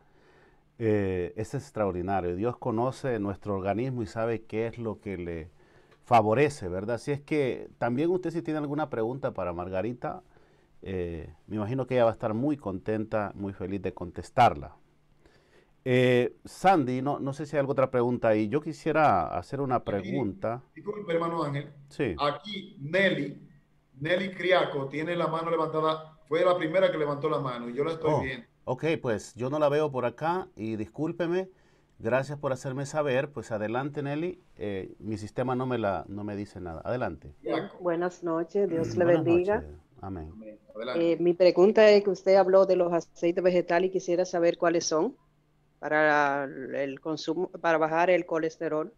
Eh, es extraordinario. Dios conoce nuestro organismo y sabe qué es lo que le favorece, ¿verdad? Si es que también usted si tiene alguna pregunta para Margarita, eh, me imagino que ella va a estar muy contenta, muy feliz de contestarla. Eh, Sandy, no, no sé si hay alguna otra pregunta ahí. Yo quisiera hacer una pregunta. Aquí, disculpe, hermano Ángel. Sí. Aquí Nelly, Nelly Criaco tiene la mano levantada. Fue la primera que levantó la mano y yo la estoy Oh, viendo. ok, pues yo no la veo por acá y discúlpeme. Gracias por hacerme saber. Pues adelante, Nelly. Eh, mi sistema no me, la, no me dice nada. Adelante. Buenas noches, Dios le Buenas bendiga. noches. Amén. Eh, mi pregunta es que usted habló de los aceites vegetales y quisiera saber cuáles son para el consumo, para bajar el colesterol.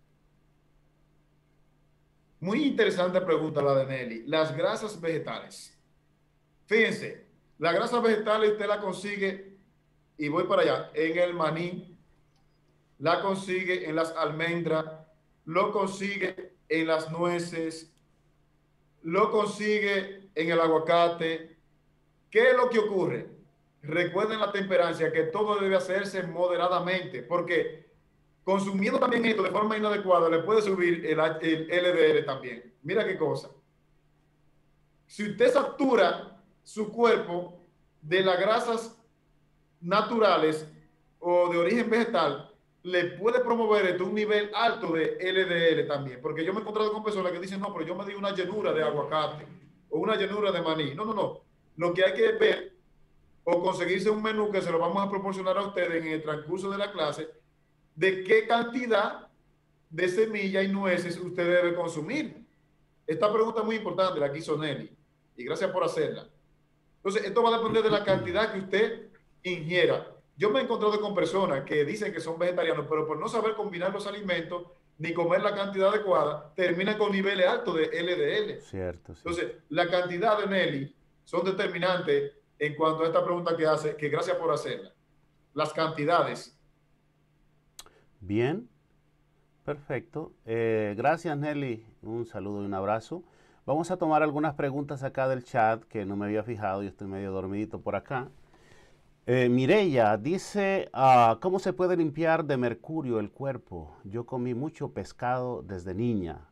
Muy interesante pregunta la de Nelly. Las grasas vegetales. Fíjense, las grasas vegetales usted la consigue, y voy para allá, en el maní, la consigue en las almendras, lo consigue en las nueces, lo consigue en el aguacate. ¿Qué es lo que ocurre? Recuerden la temperancia, que todo debe hacerse moderadamente, porque consumiendo también esto de forma inadecuada le puede subir el, el L D L también. Mira qué cosa. Si usted satura su cuerpo de las grasas naturales o de origen vegetal, le puede promover esto un nivel alto de L D L también. Porque yo me he encontrado con personas que dicen, no, pero yo me di una llenura de aguacate o una llenura de maní. No, no, no. Lo que hay que ver o conseguirse un menú que se lo vamos a proporcionar a ustedes en el transcurso de la clase, de qué cantidad de semillas y nueces usted debe consumir. Esta pregunta es muy importante, la que hizo Nelly, y gracias por hacerla. Entonces, esto va a depender de la cantidad que usted ingiera. Yo me he encontrado con personas que dicen que son vegetarianos, pero por no saber combinar los alimentos ni comer la cantidad adecuada, terminan con niveles altos de L D L. Cierto, sí. Entonces, la cantidad de Nelly son determinantes en cuanto a esta pregunta que hace, que gracias por hacerla. Las cantidades. Bien, perfecto. Eh, gracias, Nelly. Un saludo y un abrazo. Vamos a tomar algunas preguntas acá del chat que no me había fijado. Yo estoy medio dormidito por acá. Eh, Mireya dice, uh, ¿cómo se puede limpiar de mercurio el cuerpo? Yo comí mucho pescado desde niña.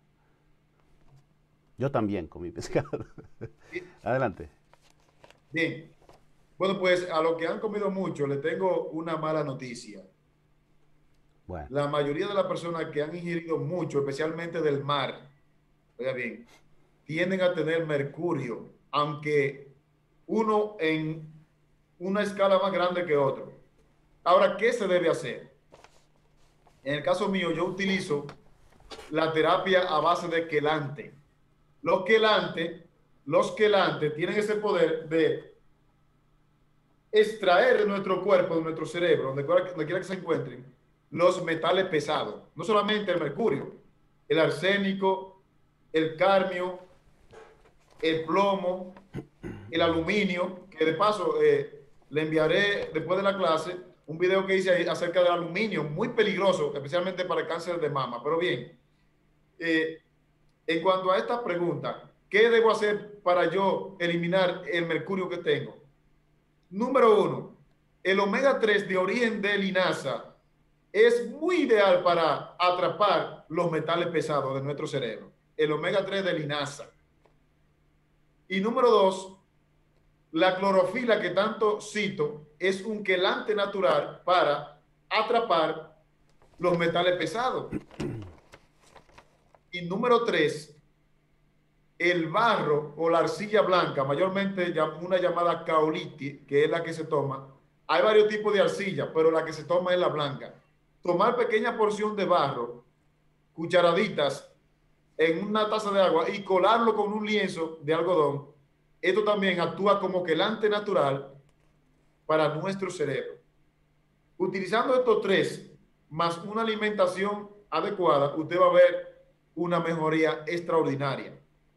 Yo también comí pescado. Adelante. Bien. Bueno, pues a los que han comido mucho, le tengo una mala noticia. Bueno, La mayoría de las personas que han ingerido mucho, especialmente del mar, oiga bien, tienden a tener mercurio, aunque uno en una escala más grande que otro. Ahora, ¿qué se debe hacer? En el caso mío, yo utilizo la terapia a base de quelante. Los quelantes, los quelantes tienen ese poder de extraer de nuestro cuerpo, de nuestro cerebro, donde quiera, donde quiera que se encuentren, los metales pesados. No solamente el mercurio, el arsénico, el cadmio, el plomo, el aluminio, que de paso eh, le enviaré después de la clase un video que hice acerca del aluminio, muy peligroso, especialmente para el cáncer de mama. Pero bien, eh, en cuanto a esta pregunta, ¿qué debo hacer para yo eliminar el mercurio que tengo? Número uno, el omega tres de origen de linaza es muy ideal para atrapar los metales pesados de nuestro cerebro. El omega tres de linaza. Y número dos, la clorofila que tanto cito es un quelante natural para atrapar los metales pesados. Y número tres, el barro o la arcilla blanca, mayormente una llamada caoliti, que es la que se toma. Hay varios tipos de arcilla, pero la que se toma es la blanca. Tomar pequeña porción de barro, cucharaditas, en una taza de agua y colarlo con un lienzo de algodón. Esto también actúa como quelante natural para nuestro cerebro. Utilizando estos tres, más una alimentación adecuada, usted va a ver una mejoría extraordinaria.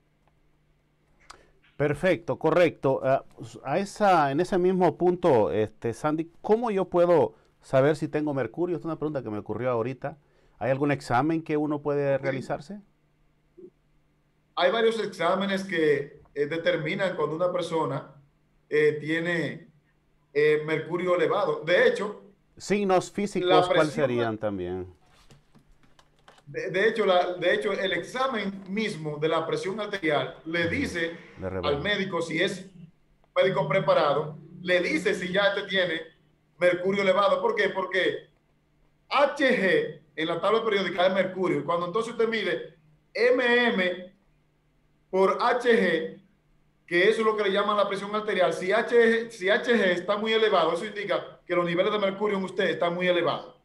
perfecto, correcto. Uh, a esa, en ese mismo punto, este, Sandy, ¿cómo yo puedo saber si tengo mercurio? Es una pregunta que me ocurrió ahorita. ¿Hay algún examen que uno puede realizarse? Hay varios exámenes que eh, determinan cuando una persona eh, tiene eh, mercurio elevado. De hecho, signos físicos, ¿cuáles serían también? De, de, hecho, la, de hecho, el examen mismo de la presión arterial le dice al médico, si es médico preparado, le dice si ya este tiene mercurio elevado. ¿Por qué? Porque H G en la tabla periódica es mercurio. Y cuando entonces usted mide M M por H G, que eso es lo que le llaman la presión arterial, si H G, si H G está muy elevado, eso indica que los niveles de mercurio en usted están muy elevados.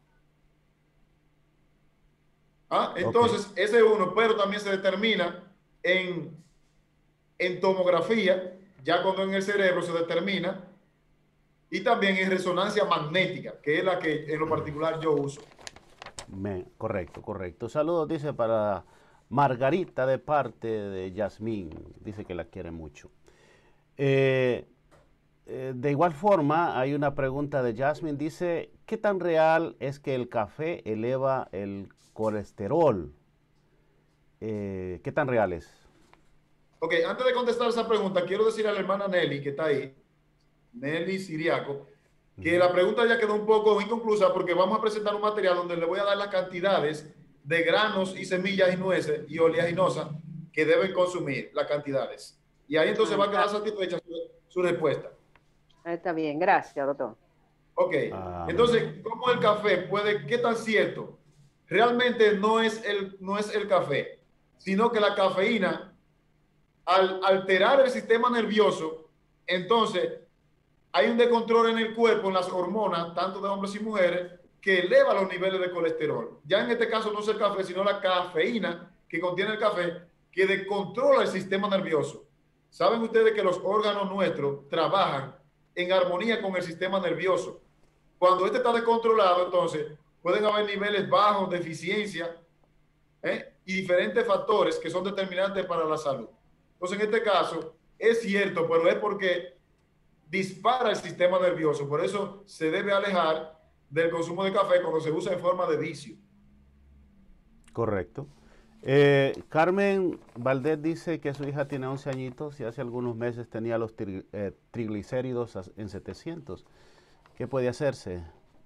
¿Ah? Entonces, okay, ese es uno, pero también se determina en, en tomografía, ya cuando en el cerebro se determina, y también en resonancia magnética, que es la que en lo particular yo uso. Me, correcto, correcto. Saludos, dice, para Margarita de parte de Yasmín, dice que la quiere mucho. Eh, eh, de igual forma, hay una pregunta de Yasmín, dice, ¿qué tan real es que el café eleva el colesterol? Eh, ¿Qué tan real es? Ok, antes de contestar esa pregunta, quiero decir a la hermana Nelly, que está ahí, Nelly Siriaco, que uh-huh, la pregunta ya quedó un poco inconclusa porque vamos a presentar un material donde le voy a dar las cantidades de granos y semillas y nueces y oleaginosas que deben consumir, las cantidades. Y ahí entonces va a quedar satisfecha su, su respuesta. Está bien, gracias, doctor. Ok, ah, entonces, ¿cómo el café puede, qué tan cierto? Realmente no es el, no es el café, sino que la cafeína, al alterar el sistema nervioso, entonces hay un descontrol en el cuerpo, en las hormonas, tanto de hombres y mujeres, que eleva los niveles de colesterol. Ya en este caso no es el café, sino la cafeína que contiene el café, que descontrola el sistema nervioso. ¿Saben ustedes que los órganos nuestros trabajan en armonía con el sistema nervioso? Cuando este está descontrolado, entonces pueden haber niveles bajos de eficiencia ¿eh? y diferentes factores que son determinantes para la salud. Entonces, en este caso, es cierto, pero es porque dispara el sistema nervioso. Por eso se debe alejar del consumo de café cuando se usa en forma de vicio. Correcto. Eh, Carmen Valdés dice que su hija tiene once añitos y hace algunos meses tenía los tri, eh, triglicéridos en setecientos. ¿Qué puede hacerse?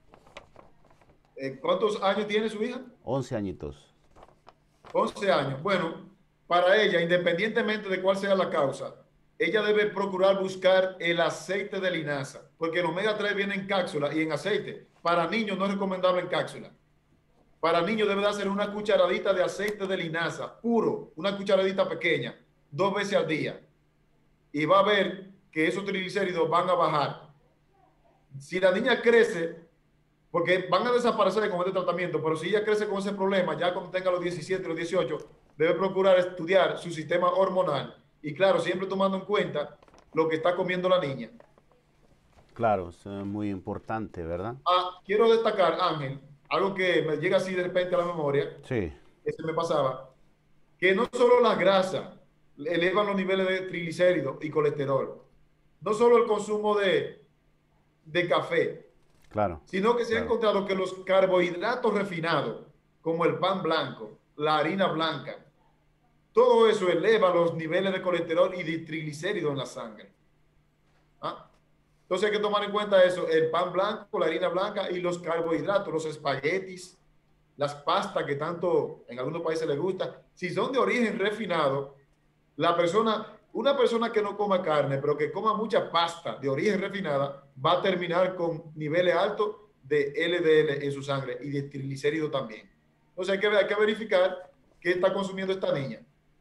Eh, ¿Cuántos años tiene su hija? once añitos. once años. Bueno, para ella, independientemente de cuál sea la causa, ella debe procurar buscar el aceite de linaza, porque el omega tres viene en cápsula y en aceite. Para niños no es recomendable en cápsula. Para niños debe de hacer una cucharadita de aceite de linaza puro, una cucharadita pequeña, dos veces al día. Y va a ver que esos triglicéridos van a bajar. Si la niña crece, porque van a desaparecer con este tratamiento, pero si ella crece con ese problema, ya cuando tenga los diecisiete, los dieciocho, debe procurar estudiar su sistema hormonal. Y claro, siempre tomando en cuenta lo que está comiendo la niña. Claro, es eh, muy importante, ¿verdad? Ah, quiero destacar, Ángel, algo que me llega así de repente a la memoria, Sí, que se me pasaba, que no solo las grasas elevan los niveles de triglicéridos y colesterol, no solo el consumo de, de café, claro. sino que se ha claro. encontrado que los carbohidratos refinados, como el pan blanco, la harina blanca, todo eso eleva los niveles de colesterol y de triglicéridos en la sangre. ¿Ah? Entonces hay que tomar en cuenta eso, el pan blanco, la harina blanca y los carbohidratos, los espaguetis, las pastas que tanto en algunos países les gusta, si son de origen refinado, la persona, una persona que no coma carne, pero que coma mucha pasta de origen refinada, va a terminar con niveles altos de L D L en su sangre y de triglicéridos también. Entonces hay que, hay que verificar qué está consumiendo esta niña.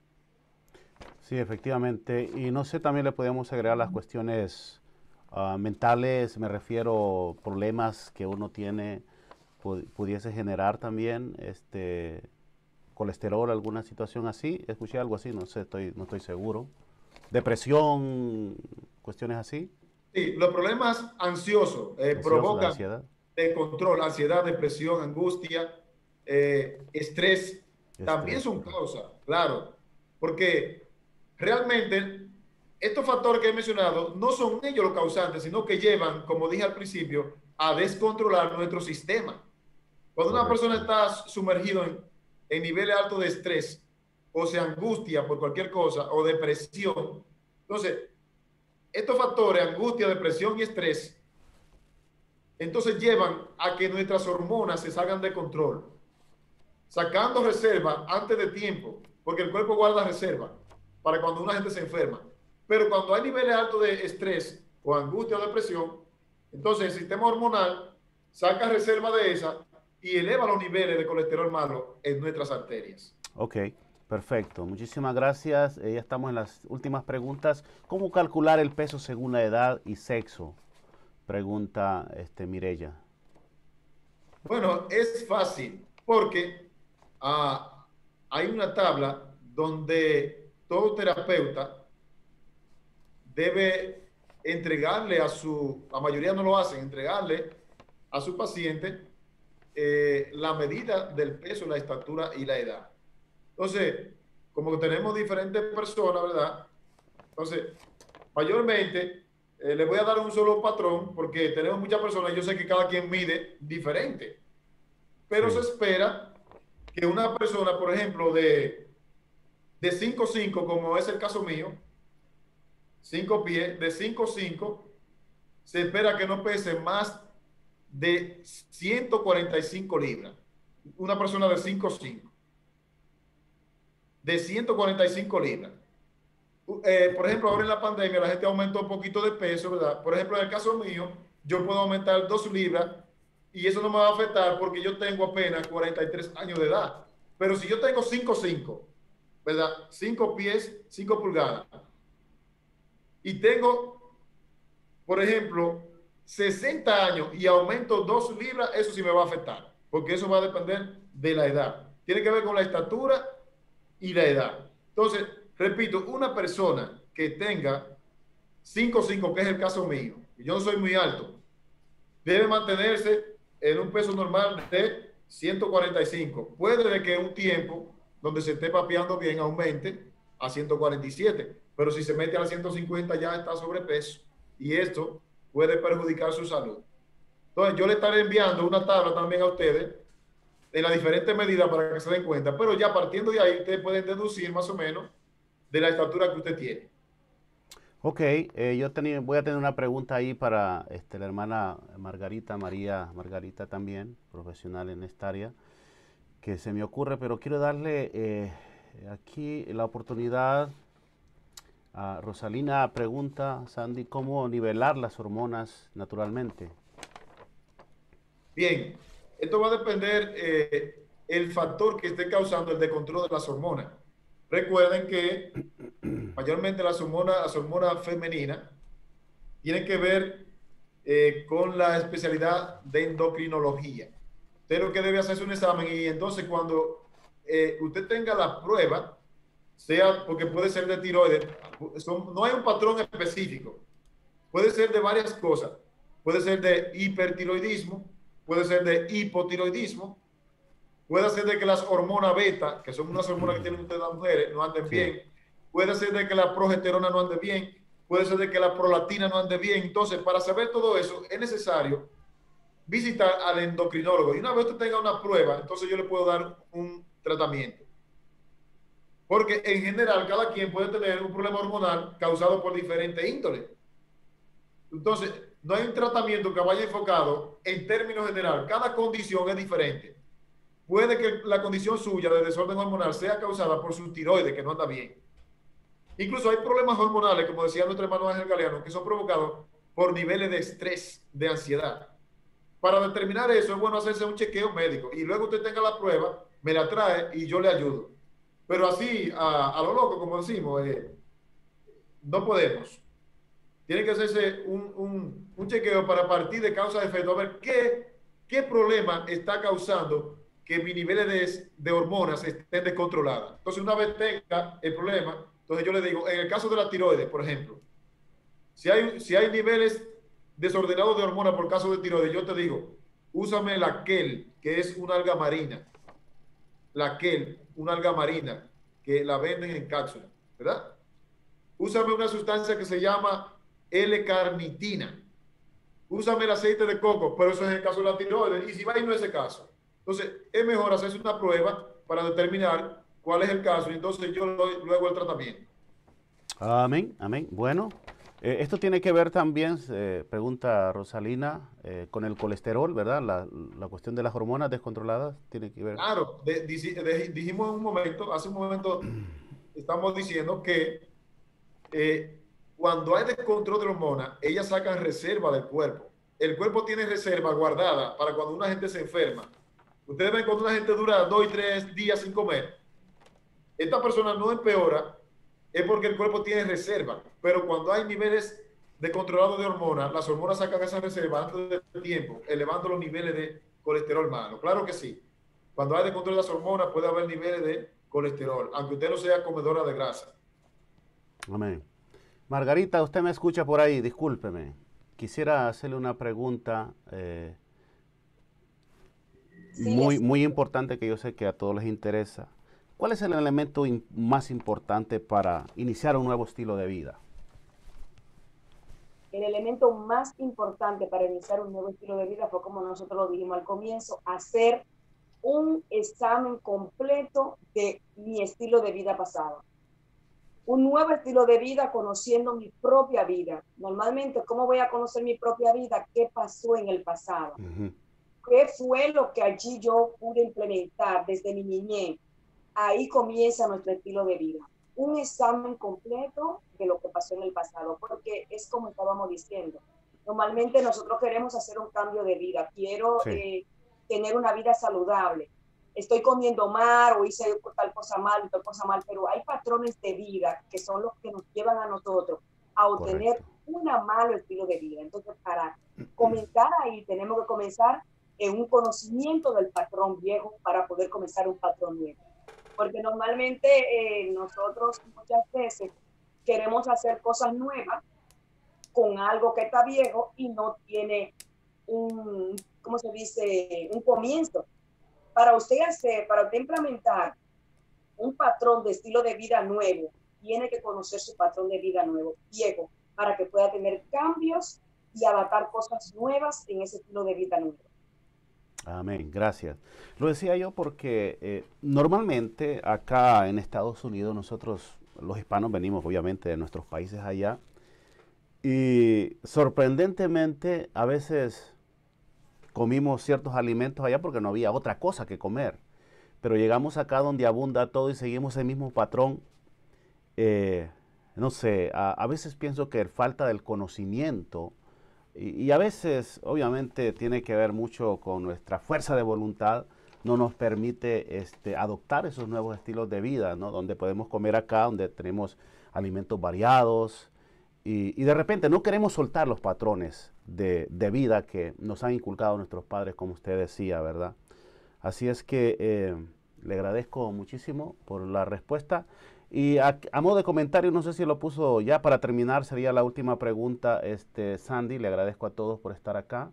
Sí, efectivamente. Y no sé, también le podemos agregar las cuestiones uh, mentales, me refiero problemas que uno tiene, pu pudiese generar también, este, colesterol, alguna situación así. Escuché algo así, no sé, estoy, no estoy seguro. Depresión, cuestiones así. Sí, los problemas ansiosos eh, Ansioso, de provocan ansiedad. de control, ansiedad, depresión, angustia, eh, estrés, también Estrés, son correcto. causas, claro, porque realmente estos factores que he mencionado no son ellos los causantes, sino que llevan, como dije al principio, a descontrolar nuestro sistema. Cuando una persona Correcto. está sumergido en, en niveles altos de estrés o se angustia por cualquier cosa o depresión, entonces estos factores, angustia, depresión y estrés, entonces llevan a que nuestras hormonas se salgan de control, sacando reserva antes de tiempo, porque el cuerpo guarda reserva para cuando una gente se enferma. Pero cuando hay niveles altos de estrés o angustia o depresión, entonces el sistema hormonal saca reserva de esa y eleva los niveles de colesterol malo en nuestras arterias. Ok, perfecto. Muchísimas gracias. Eh, ya estamos en las últimas preguntas. ¿Cómo calcular el peso según la edad y sexo? Pregunta este, Mireya. Bueno, es fácil porque ah, hay una tabla donde todo terapeuta debe entregarle a su, la mayoría no lo hacen, entregarle a su paciente eh, la medida del peso, la estatura y la edad. Entonces, como tenemos diferentes personas, ¿verdad? Entonces, mayormente eh, le voy a dar un solo patrón porque tenemos muchas personas, yo sé que cada quien mide diferente, pero Sí. se espera que una persona, por ejemplo, de, de cinco cinco, como es el caso mío, cinco pies, de cinco cinco, se espera que no pese más de ciento cuarenta y cinco libras. Una persona de cinco cinco. De ciento cuarenta y cinco libras. Eh, por ejemplo, ahora en la pandemia la gente aumentó un poquito de peso, ¿verdad? Por ejemplo, en el caso mío, yo puedo aumentar dos libras y eso no me va a afectar porque yo tengo apenas cuarenta y tres años de edad. Pero si yo tengo cinco cinco, ¿verdad? cinco pies, cinco pulgadas, y tengo, por ejemplo, sesenta años y aumento dos libras, eso sí me va a afectar, porque eso va a depender de la edad. Tiene que ver con la estatura y la edad. Entonces, repito, una persona que tenga cinco cinco, que es el caso mío, y yo no soy muy alto, debe mantenerse en un peso normal de ciento cuarenta y cinco. Puede de que un tiempo donde se esté papeando bien aumente a ciento cuarenta y siete, pero si se mete a ciento cincuenta ya está sobrepeso y esto puede perjudicar su salud. Entonces yo le estaré enviando una tabla también a ustedes de las diferentes medidas para que se den cuenta, pero ya partiendo de ahí ustedes pueden deducir más o menos de la estatura que usted tiene. Ok, eh, yo tenía, voy a tener una pregunta ahí para este, la hermana Margarita, María Margarita también, profesional en esta área, que se me ocurre, pero quiero darle eh, aquí la oportunidad Ah, Rosalina pregunta, Sandy, ¿cómo nivelar las hormonas naturalmente? Bien, esto va a depender eh, el factor que esté causando el descontrol de las hormonas. Recuerden que mayormente las hormonas, las hormonas femeninas tienen que ver eh, con la especialidad de endocrinología. Usted lo que debe hacer es un examen y entonces cuando eh, usted tenga la prueba, sea porque puede ser de tiroides, son, no hay un patrón específico, puede ser de varias cosas, puede ser de hipertiroidismo, puede ser de hipotiroidismo, puede ser de que las hormonas beta, que son unas hormonas que tienen ustedes las mujeres, no anden Sí. bien, puede ser de que la progesterona no ande bien, puede ser de que la prolactina no ande bien. Entonces, para saber todo eso, es necesario visitar al endocrinólogo. Y una vez usted tenga una prueba, entonces yo le puedo dar un tratamiento. Porque en general, cada quien puede tener un problema hormonal causado por diferentes índoles. Entonces, no hay un tratamiento que vaya enfocado en términos general. Cada condición es diferente. Puede que la condición suya de desorden hormonal sea causada por su tiroides, que no anda bien. Incluso hay problemas hormonales, como decía nuestro hermano Ángel Galeano, que son provocados por niveles de estrés, de ansiedad. Para determinar eso es bueno hacerse un chequeo médico y luego usted tenga la prueba, me la trae y yo le ayudo. Pero así, a, a lo loco, como decimos, eh, no podemos. Tiene que hacerse un, un, un chequeo para partir de causa de efecto, a ver qué, qué problema está causando que mis niveles de, de hormonas estén descontroladas. Entonces, una vez tenga el problema, entonces yo le digo, en el caso de la tiroides, por ejemplo, si hay, si hay niveles desordenados de hormonas por caso de tiroides, yo te digo, úsame la Kel, que es una alga marina. La Kel, una alga marina, que la venden en cápsula, ¿verdad? Úsame una sustancia que se llama L-carnitina. Úsame el aceite de coco, pero eso es en el caso de la tiroides. Y si va y no es ese caso, entonces es mejor hacerse una prueba para determinar cuál es el caso y entonces yo luego el tratamiento. Amén, amén. Bueno, eh, esto tiene que ver también, eh, pregunta Rosalina, eh, con el colesterol, ¿verdad? La, la cuestión de las hormonas descontroladas tiene que ver. Claro, de, de, de, dijimos en un momento, hace un momento, estamos diciendo que eh, cuando hay descontrol de hormonas, ellas sacan reserva del cuerpo. El cuerpo tiene reserva guardada para cuando una gente se enferma. Ustedes ven cuando una gente dura dos y tres días sin comer. Esta persona no empeora, es porque el cuerpo tiene reserva. Pero cuando hay niveles descontrolados de hormonas, las hormonas sacan esa reserva antes del tiempo, elevando los niveles de colesterol malo. Claro que sí. Cuando hay descontrol de las hormonas, puede haber niveles de colesterol, aunque usted no sea comedora de grasa. Amén. Margarita, usted me escucha por ahí, discúlpeme. Quisiera hacerle una pregunta eh, Sí, muy, les- muy importante que yo sé que a todos les interesa. ¿Cuál es el elemento in- más importante para iniciar un nuevo estilo de vida? El elemento más importante para iniciar un nuevo estilo de vida fue, como nosotros lo dijimos al comienzo, hacer un examen completo de mi estilo de vida pasado. Un nuevo estilo de vida conociendo mi propia vida. Normalmente, ¿cómo voy a conocer mi propia vida? ¿Qué pasó en el pasado? Ujú. ¿Qué fue lo que allí yo pude implementar desde mi niñez? Ahí comienza nuestro estilo de vida. Un examen completo de lo que pasó en el pasado, porque es como estábamos diciendo. Normalmente nosotros queremos hacer un cambio de vida. Quiero Sí. eh, tener una vida saludable. Estoy comiendo mal o hice tal cosa mal, tal cosa mal, pero hay patrones de vida que son los que nos llevan a nosotros a obtener Correcto. un malo estilo de vida. Entonces, para comenzar ahí, tenemos que comenzar en un conocimiento del patrón viejo para poder comenzar un patrón nuevo. Porque normalmente eh, nosotros muchas veces queremos hacer cosas nuevas con algo que está viejo y no tiene un, ¿cómo se dice? Un comienzo. Para usted hacer, para usted implementar un patrón de estilo de vida nuevo, tiene que conocer su patrón de vida nuevo, viejo, para que pueda tener cambios y adaptar cosas nuevas en ese estilo de vida nuevo. Amén, gracias. Lo decía yo porque eh, normalmente acá en Estados Unidos nosotros, los hispanos, venimos obviamente de nuestros países allá y sorprendentemente a veces comimos ciertos alimentos allá porque no había otra cosa que comer. Pero llegamos acá donde abunda todo y seguimos el mismo patrón. Eh, no sé, a, a veces pienso que falta del conocimiento y, y a veces obviamente tiene que ver mucho con nuestra fuerza de voluntad, no nos permite este, adoptar esos nuevos estilos de vida, ¿no? Donde podemos comer acá, donde tenemos alimentos variados y, y de repente no queremos soltar los patrones de, de vida que nos han inculcado nuestros padres, como usted decía, ¿verdad? Así es que eh, le agradezco muchísimo por la respuesta. Y a, a modo de comentario, no sé si lo puso ya para terminar, sería la última pregunta, este, Sandy, le agradezco a todos por estar acá.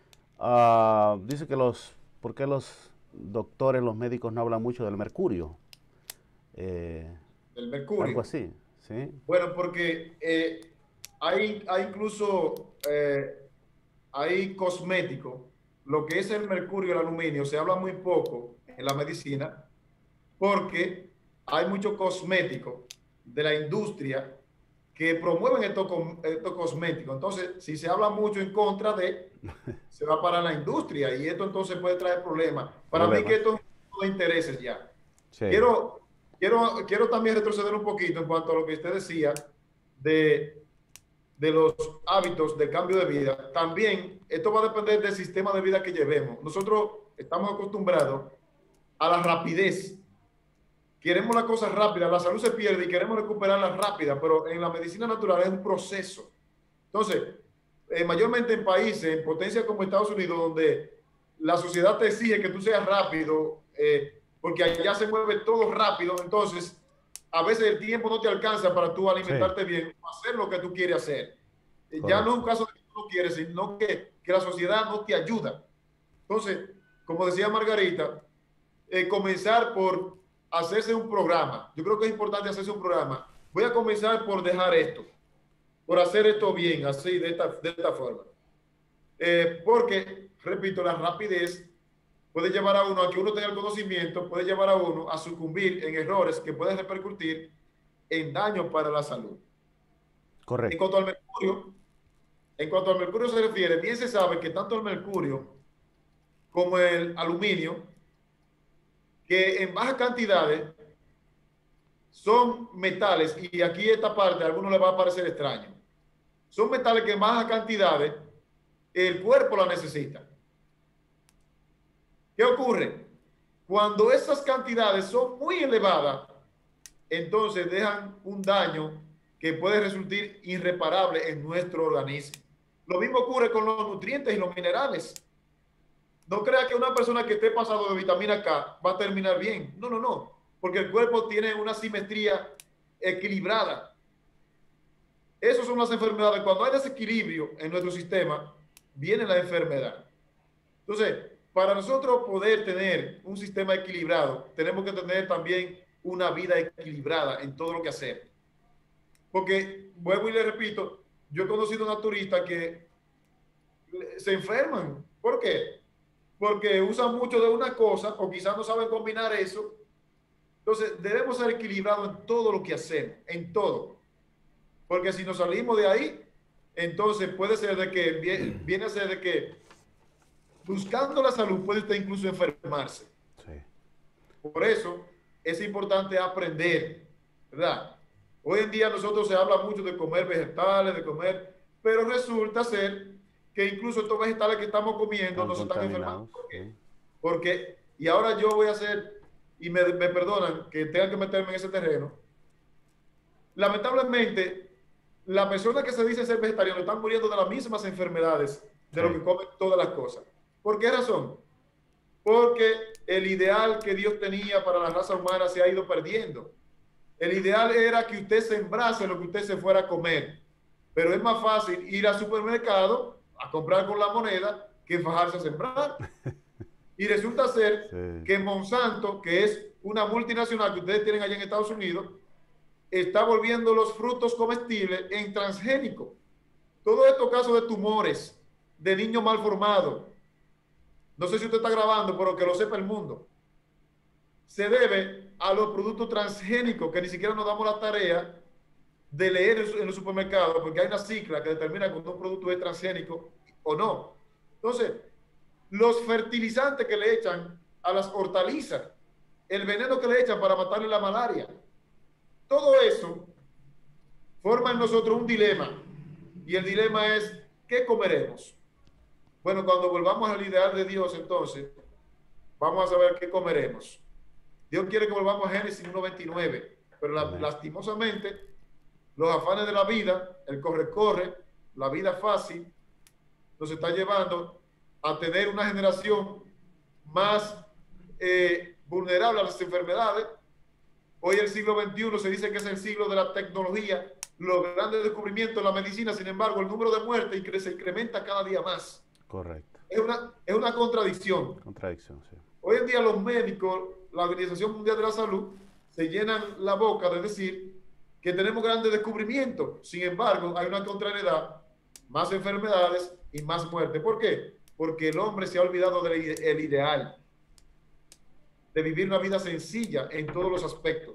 Uh, dice que los, ¿por qué los doctores, los médicos no hablan mucho del mercurio? Eh, El mercurio. Algo así, ¿sí? Bueno, porque eh, hay, hay incluso, eh, hay cosméticos. Lo que es el mercurio y el aluminio se habla muy poco en la medicina porque hay muchos cosméticos de la industria que promueven estos, estos cosméticos. Entonces, si se habla mucho en contra de, se va para la industria y esto entonces puede traer problemas. Para Problema. mí que esto es un de intereses ya. Sí. Quiero, quiero, quiero también retroceder un poquito en cuanto a lo que usted decía de, de los hábitos de cambio de vida. También esto va a depender del sistema de vida que llevemos. Nosotros estamos acostumbrados a la rapidez. Queremos la cosa rápida, la salud se pierde y queremos recuperarla rápida, pero en la medicina natural es un proceso. Entonces, eh, mayormente en países, en potencias como Estados Unidos, donde la sociedad te exige que tú seas rápido, eh, porque allá se mueve todo rápido, entonces a veces el tiempo no te alcanza para tú alimentarte sí. bien, hacer lo que tú quieres hacer. Correcto. Ya no es un caso de que tú no quieres, sino que, que la sociedad no te ayuda. Entonces, como decía Margarita, eh, comenzar por hacerse un programa. Yo creo que es importante hacerse un programa. Voy a comenzar por dejar esto, por hacer esto bien, así, de esta, de esta forma. Eh, porque, repito, la rapidez puede llevar a uno a que uno tenga el conocimiento, puede llevar a uno a sucumbir en errores que pueden repercutir en daño para la salud. Correcto. En cuanto al mercurio, en cuanto al mercurio se refiere, bien se sabe que tanto el mercurio como el aluminio, que en bajas cantidades son metales, y aquí esta parte a algunos les va a parecer extraño, son metales que en bajas cantidades el cuerpo la necesita. ¿Qué ocurre? Cuando esas cantidades son muy elevadas, entonces dejan un daño que puede resultar irreparable en nuestro organismo. Lo mismo ocurre con los nutrientes y los minerales. No crea que una persona que esté pasado de vitamina K va a terminar bien. No, no, no. Porque el cuerpo tiene una simetría equilibrada. Esas son las enfermedades. Cuando hay desequilibrio en nuestro sistema, viene la enfermedad. Entonces, para nosotros poder tener un sistema equilibrado, tenemos que tener también una vida equilibrada en todo lo que hacemos. Porque, vuelvo y le repito, yo he conocido naturistas que se enferman. ¿Por qué? Porque usan mucho de una cosa o quizás no saben combinar eso. Entonces, debemos ser equilibrados en todo lo que hacemos, en todo. Porque si nos salimos de ahí, entonces puede ser de que, viene, viene a ser de que buscando la salud puede usted incluso enfermarse. Sí. Por eso es importante aprender, ¿verdad? Hoy en día nosotros se habla mucho de comer vegetales, de comer, pero resulta ser que incluso estos vegetales que estamos comiendo nos están enfermando. ¿Por qué? Sí. Porque, y ahora yo voy a hacer, y me, me perdonan que tenga que meterme en ese terreno, lamentablemente, las personas que se dicen ser vegetarianos están muriendo de las mismas enfermedades de sí. lo que comen todas las cosas. ¿Por qué razón? Porque el ideal que Dios tenía para la raza humana se ha ido perdiendo. El ideal era que usted sembrase lo que usted se fuera a comer. Pero es más fácil ir al supermercado a comprar con la moneda que fajarse a sembrar. Y resulta ser sí. que Monsanto, que es una multinacional que ustedes tienen allá en Estados Unidos, está volviendo los frutos comestibles en transgénicos. Todos estos casos de tumores, de niños mal formados, no sé si usted está grabando, pero que lo sepa el mundo, se debe a los productos transgénicos que ni siquiera nos damos la tarea de leer en los supermercados, porque hay una cicla que determina cuando un producto es transgénico o no. Entonces, los fertilizantes que le echan a las hortalizas, el veneno que le echan para matarle la malaria, todo eso forma en nosotros un dilema. Y el dilema es, ¿qué comeremos? Bueno, cuando volvamos al ideal de Dios, entonces, vamos a saber qué comeremos. Dios quiere que volvamos a Génesis uno veintinueve, pero la, lastimosamente, los afanes de la vida, el corre-corre, la vida fácil, nos está llevando a tener una generación más eh, vulnerable a las enfermedades. Hoy el siglo veintiuno se dice que es el siglo de la tecnología, los grandes descubrimientos de la medicina. Sin embargo, el número de muertes se incrementa cada día más. Correcto. Es una, es una contradicción. Contradicción, sí. Hoy en día los médicos, la Organización Mundial de la Salud, se llenan la boca de decir que tenemos grandes descubrimientos. Sin embargo, hay una contrariedad, más enfermedades y más muerte. ¿Por qué? Porque el hombre se ha olvidado del ideal, de vivir una vida sencilla en todos los aspectos.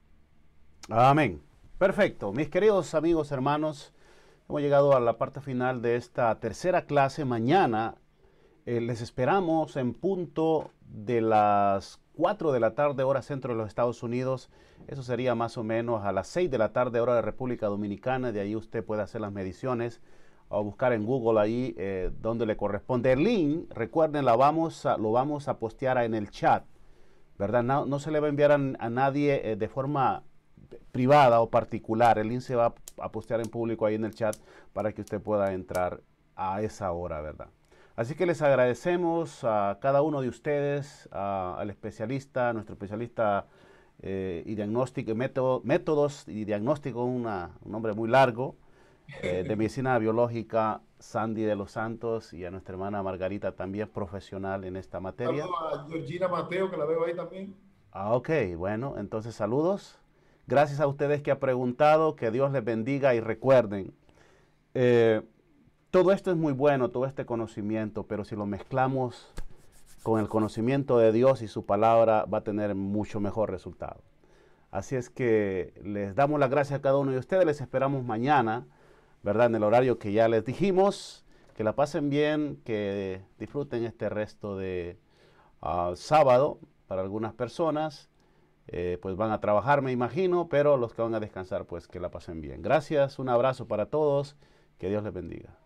Amén. Perfecto. Mis queridos amigos, hermanos, hemos llegado a la parte final de esta tercera clase. Mañana eh, les esperamos en punto de las cuatro de la tarde, hora centro de los Estados Unidos. Eso sería más o menos a las seis de la tarde, hora de República Dominicana. De ahí usted puede hacer las mediciones o buscar en Google ahí eh, donde le corresponde. El link, recuerden, la vamos a, lo vamos a postear en el chat, ¿verdad? No, no se le va a enviar a, a nadie eh, de forma privada o particular. El link se va a postear en público ahí en el chat para que usted pueda entrar a esa hora, ¿verdad? Así que les agradecemos a cada uno de ustedes, a, al especialista, a nuestro especialista eh, y diagnóstico, método, métodos y diagnóstico, una, un nombre muy largo, eh, de medicina biológica, Sandy de los Santos, y a nuestra hermana Margarita, también profesional en esta materia. Saludos a Georgina Mateo, que la veo ahí también. Ah, ok, bueno, entonces saludos. Gracias a ustedes que han preguntado, que Dios les bendiga y recuerden, eh, todo esto es muy bueno, todo este conocimiento, pero si lo mezclamos con el conocimiento de Dios y su palabra, va a tener mucho mejor resultado. Así es que les damos las gracias a cada uno de ustedes, les esperamos mañana, ¿verdad? En el horario que ya les dijimos, que la pasen bien, que disfruten este resto de uh, sábado para algunas personas. Eh, pues van a trabajar, me imagino, pero los que van a descansar, pues que la pasen bien. Gracias, un abrazo para todos, que Dios les bendiga.